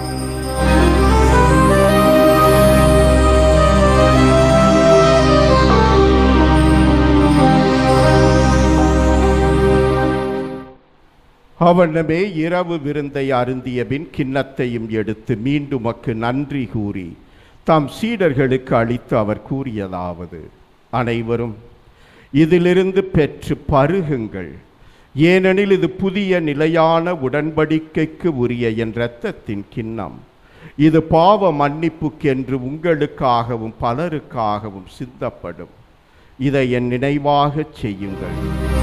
S2: அவனமே இரவு விருந்தை அருந்திய பின் கிண்ணத்தையும் எடுத்து மீண்டும் உமக்கு நன்றி கூறி தாம் சீடர்களுக்கு அளித்து அவர் கூறியதாவது: அனைவரும் இதிலிருந்து பெற்று பருகுங்கள், ஏனெனில் இது புதிய நிலையான உடன்படிக்கைக்கு உரிய என் இரத்தத்தின் கிண்ணம். இது பாவ மன்னிப்புக்கென்று உங்களுக்காகவும் பலருக்காகவும் சிந்தப்படும். இதை என் நினைவாக செய்யுங்கள்.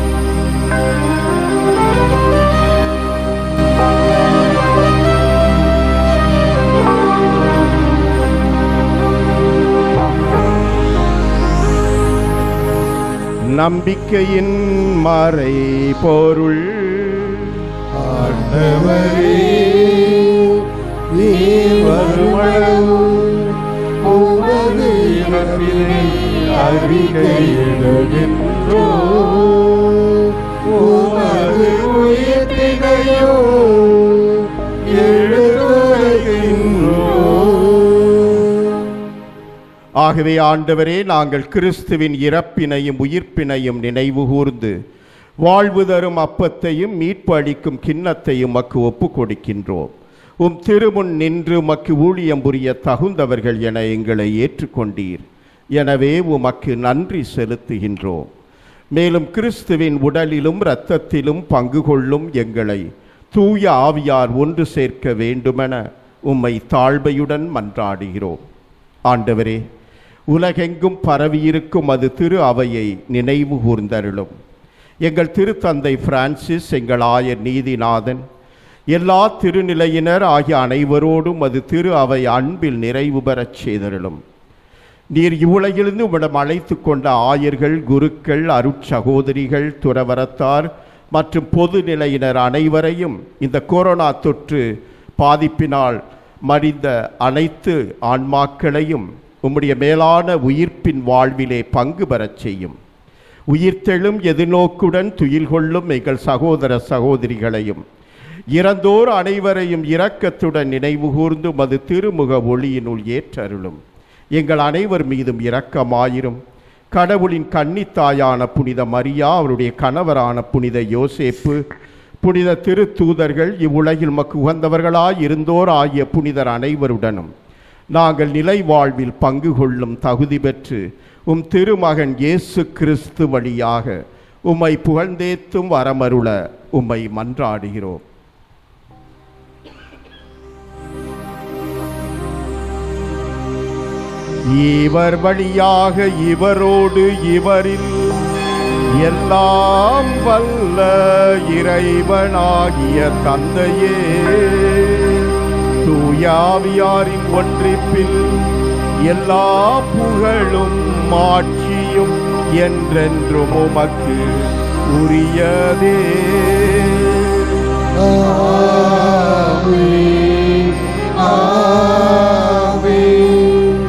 S2: நம்பிக்கையின் மறை பொருள்.
S1: ஆண்டவரே, நீர் வருமளவு உமது இறப்பினை அறிக்கையிடுகின்றோம், உமது உயிர்ப்பினையோ எடுத்துரைக்கின்றோம்.
S2: ஆகவே ஆண்டவரே, நாங்கள் கிறிஸ்துவின் இறப்பினையும் உயிர்ப்பினையும் நினைவு கூர்ந்து வாழ்வு தரும் அப்பத்தையும் மீட்பு அளிக்கும் கிண்ணத்தையும் உமக்கு ஒப்பு கொடுக்கின்றோம். உம் திருமுன் நின்று உமக்கு ஊழியம் புரிய தகுந்தவர்கள் என எங்களை ஏற்றுக்கொண்டீர். எனவே உமக்கு நன்றி செலுத்துகின்றோம். மேலும் கிறிஸ்துவின் உடலிலும் இரத்தத்திலும் பங்கு கொள்ளும் எங்களை தூய ஆவியார் ஒன்று சேர்க்க வேண்டுமென உம்மை தாழ்மையுடன் மன்றாடுகிறோம். ஆண்டவரே, உலகெங்கும் பரவியிருக்கும் அது திரு அவையை நினைவு கூர்ந்தருளும். எங்கள் திருத்தந்தை பிரான்சிஸ், எங்கள் ஆயர் நீதிநாதன், எல்லா திருநிலையினர் ஆகிய அனைவரோடும் அது திரு அவை அன்பில் நிறைவு பெறச் செய்தருளும். நீர் இவ்வுலகிலிருந்து உம்மிடம் அழைத்து கொண்ட ஆயர்கள், குருக்கள், அருட்சகோதரிகள், துறவரத்தார் மற்றும் பொது நிலையினர் அனைவரையும் இந்த கொரோனா தொற்று பாதிப்பினால் மடிந்த அனைத்து ஆன்மாக்களையும் உம்முடைய மேலான உயிர்ப்பின் வாழ்விலே பங்கு பெறச் செய்யும். உயிர்த்தெழும் எதிர்நோக்குடன் துயில் கொள்ளும் எங்கள் சகோதர சகோதரிகளையும் இறந்தோர் அனைவரையும் இரக்கத்துடன் நினைவு கூர்ந்து மது திருமுக ஒளியினுள் ஏற்றருளும். எங்கள் அனைவர் மீதும் இரக்கமாயிரும். கடவுளின் கன்னித்தாயான புனித மரியா, அவருடைய கணவரான புனித யோசேப்பு, புனித திருத்தூதர்கள், இவ்வுலகில் மக்கு உகந்தவர்களாய் இருந்தோர் ஆகிய புனிதர் அனைவருடனும் நாங்கள் நிலை வாழ்வில் பங்கு கொள்ளும் தகுதி பெற்று உம் திருமகன் இயேசு கிறிஸ்து வழியாக உம்மை புகழ்ந்தேத்தும் வரமருள உம்மை மன்றாடுகிறோம். இவர் வழியாக இவரோடு இவரில் எல்லாம் வல்ல இறைவனாகிய தந்தையே, தூயாவியாரின் ஒன்றிப்பில் எல்லா புகழும் மாட்சியும் என்றென்றும் உமக்கு உரியதே.
S1: ஆமென், ஆமென்,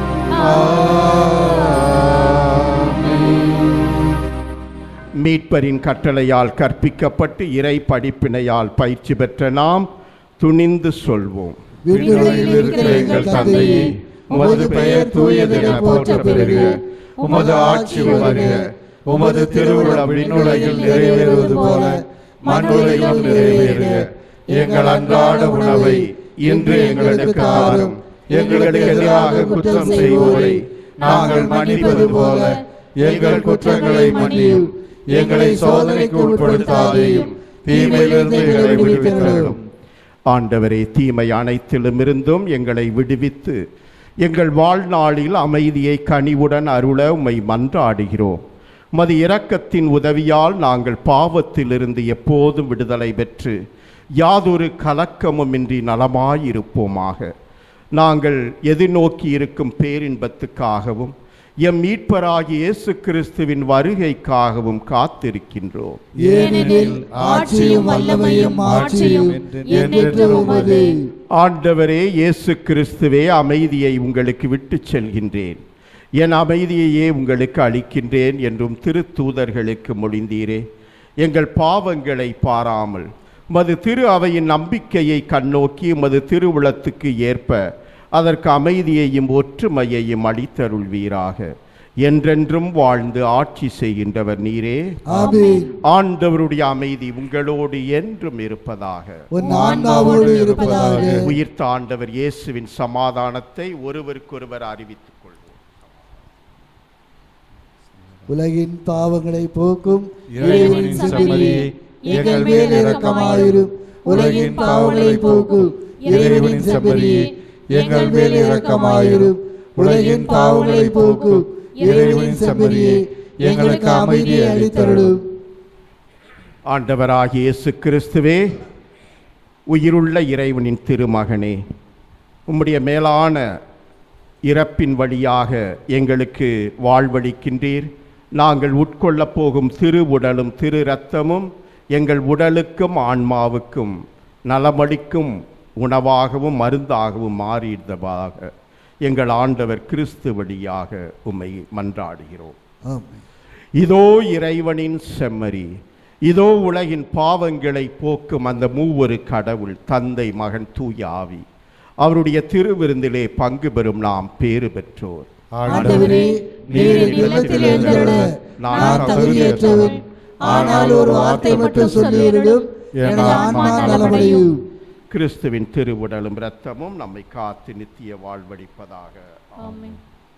S1: ஆமென்.
S2: மீட்பரின் கட்டளையால் கற்பிக்கப்பட்டு இறை படிப்பினையால் பயிற்சி பெற்ற நாம் துணிந்து சொல்வோம்:
S1: விண்ணுலகில் இருக்கிற எங்கள் தந்தையே, உமது பெயர் தூயதென போற்ற பெறுக. உமது ஆட்சி வருக. உமது திருவுளம் விண்ணுலகில் நிறைவேறுவது போல மண்ணுலகிலும் நிறைவேறுக. எங்கள் அன்றாட உணவை இன்று எங்களுக்கு தாரும். எங்களுக்கு எதிராக குற்றம் செய்வோரை நாங்கள் மன்னிப்பது போல எங்கள் குற்றங்களை மன்னியும். எங்களை சோதனைக்கு உட்படுத்தாதேயும், தீமையிலிருந்து எங்களை விடுவித்தருளும்.
S2: ஆண்டவரே, தீமை அனைத்திலும் இருந்தும் எங்களை விடுவித்து எங்கள் வாழ்நாளில் அமைதியை கனிவுடன் அருள உம்மை மன்றாடுகிறோம். மது இரக்கத்தின் உதவியால் நாங்கள் பாவத்திலிருந்து எப்போதும் விடுதலை பெற்று யாதொரு கலக்கமுமின்றி நலமாயிருப்போமாக. நாங்கள் எதிர்நோக்கி இருக்கும் பேரின்பத்துக்காகவும் எம் மீட்பராகிய இயேசு கிறிஸ்துவின் வருகைக்காகவும் காத்திருக்கின்றோம்.
S6: ஏனெனில் ஆட்சியும் வல்லமையும் மாட்சியும் என்றென்றும் உமதே.
S2: ஆண்டவரே இயேசு கிறிஸ்துவே, அமைதியை உங்களுக்கு விட்டுச் செல்கின்றேன், என் அமைதியையே உங்களுக்கு அளிக்கின்றேன் என்றும் திருத்தூதர்களுக்கு மொழிந்தீரே. எங்கள் பாவங்களை பாராமல் மது திரு அவையின் நம்பிக்கையை கண்ணோக்கி மது திருவுளத்துக்கு ஏற்ப அதற்கு அமைதியையும் ஒற்றுமையையும் அளித்தருள்வீராக. என்றென்றும் வாழ்ந்து ஆட்சி செய்கின்றவர் நீரே.
S6: ஆமென்.
S2: ஆண்டவருடைய அமைதி உங்களோடு என்றும் இருப்பதாக.
S6: உன் ஆன்மாவோடு இருப்பதாக.
S2: உயிர்த்த ஆண்டவர் இயேசுவின் சமாதானத்தை ஒருவருக்கொருவர் அறிவித்துக் கொள்வோம்.
S6: உலகின் பாவங்களை போக்கும் இறைவனின் செம்மறியே, எங்கள் மேல் இரக்கமாயிரும். உலகின் பாவங்களை போக்கும் இறைவனின் செம்மறியே, எங்கள் மேல் இரக்கமாயிரும். உலகின் பாவங்களை போக்கும் இறைவனின் செம்மறியே, எங்களுக்கு அமைதியை அளித்தருளும்.
S2: ஆண்டவராகிய இயேசு கிறிஸ்துவே, உயிருள்ள இறைவனின் திருமகனே, உம்முடைய மேலான இறப்பின் வழியாக எங்களுக்கு வாழ்வளிக்கின்றீர். நாங்கள் உட்கொள்ளப் போகும் திரு உடலும் திரு இரத்தமும் எங்கள் உடலுக்கும் ஆன்மாவுக்கும் நலமளிக்கும் உணவாகவும் மருந்தாகவும் மாறியதாக எங்கள் ஆண்டவர் கிறிஸ்து வழியாக உம்மை மன்றாடுகிறோம்.
S6: ஆமென்.
S2: இதோ இறைவனின் செம்மறி, இதோ உலகின் பாவங்களை போக்கும் அந்த மூவொரு கடவுள், தந்தை, மகன், தூய ஆவி, அவருடைய திருவிருந்திலே பங்கு பெறும் நாம் பேறு பெற்றோர்.
S6: ஆண்டவரே, நீர் என் இல்லத்தில் எழுந்தருள நான் தகுதியற்றவன். ஆனால் ஒரு வார்த்தை மட்டும் சொல்லியிருந்தும் எனது ஆன்மா நலமடையும்.
S2: கிறிஸ்துவின் திருவுடலும் இரத்தமும் நம்மை காத்து நித்திய வாழ்வளிப்பதாக.
S3: ஆமென்.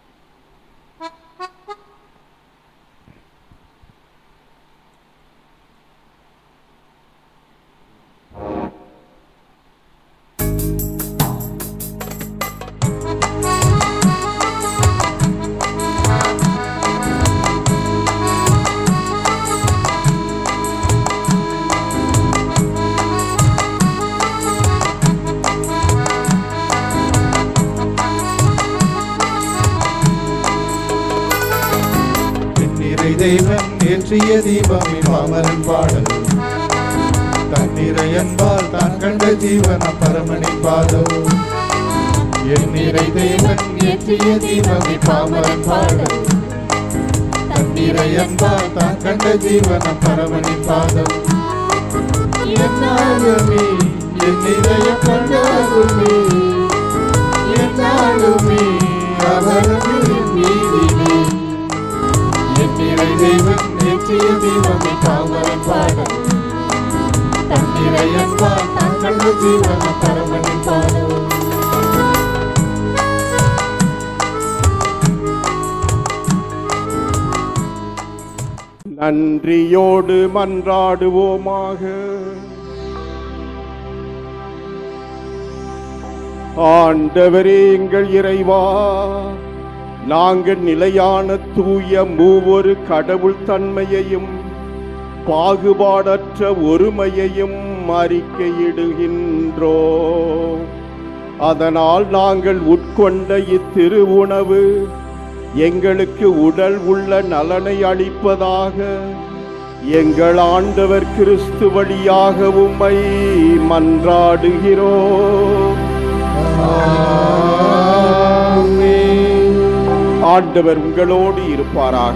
S1: தேவன் ஏற்றிய தீபமே பாமரன் பாடல், தண்ணீரை என்பால் தான் கண்ட ஜீவன பரமனின் பாதம். எண்ணீரை தேவன் ஏற்றிய தீபமே பாமரன் பாடல், தண்ணீரை என்பால் தான் கண்ட ஜீவன பரமனின் பாதம். என்னாலுமே என் இதய கண்டாலுமே, என்னாலுமே அவரது என் மீதிலே. எண்ணீரை தேவன் ஏற்றிய தீபமே பாமரன் பாடல், தண்ணீரை என்பால் தான் கண்ட ஜீவன பரமனின் பாதம்.
S2: நன்றியோடு மன்றாடுவோமாக. ஆண்டவரே எங்கள் இறைவா, நாங்கள் நிலையான தூய மூவொரு கடவுள் தன்மையையும் பாகுபாடற்ற ஒருமையையும் அறிக்கையிடுகின்றோம். அதனால் நாங்கள் உட்கொண்ட இத்திரு உணவு எங்களுக்கு உடல் உள்ள நலனை அளிப்பதாக. எங்கள் ஆண்டவர் கிறிஸ்து வழியாக உம்மை மன்றாடுகிறோம். ஆண்டவர் உங்களோடு இருப்பாராக.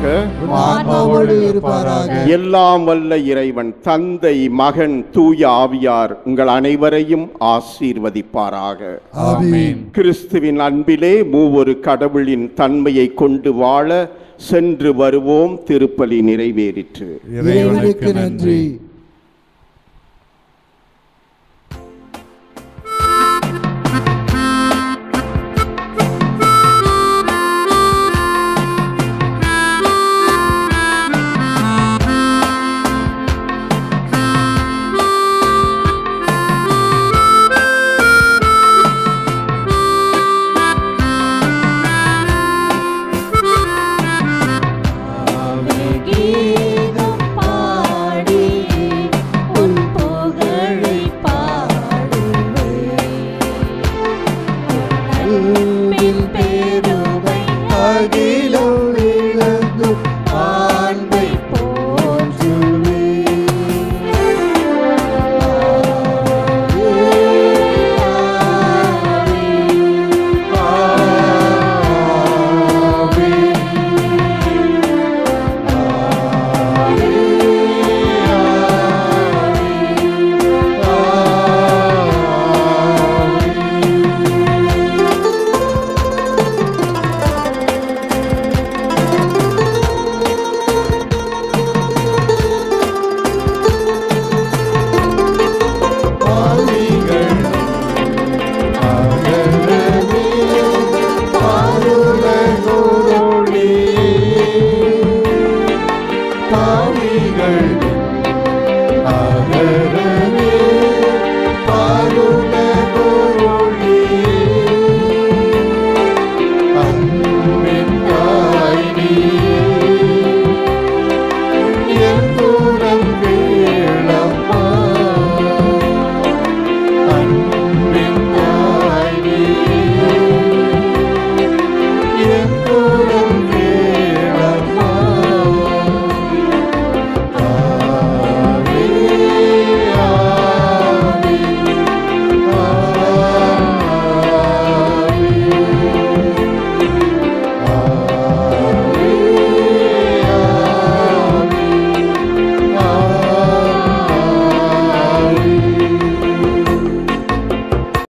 S2: எல்லாம் வல்ல இறைவன் தந்தை, மகன், தூய ஆவியார் உங்கள் அனைவரையும் ஆசீர்வதிப்பாராக. கிறிஸ்துவின் அன்பிலே மூவொரு கடவுளின் தன்மையை கொண்டு வாழ சென்று வருவோம். திருப்பலி நிறைவேறிற்று.
S6: இறைவனுக்கு நன்றி.
S3: Give
S1: தூதன்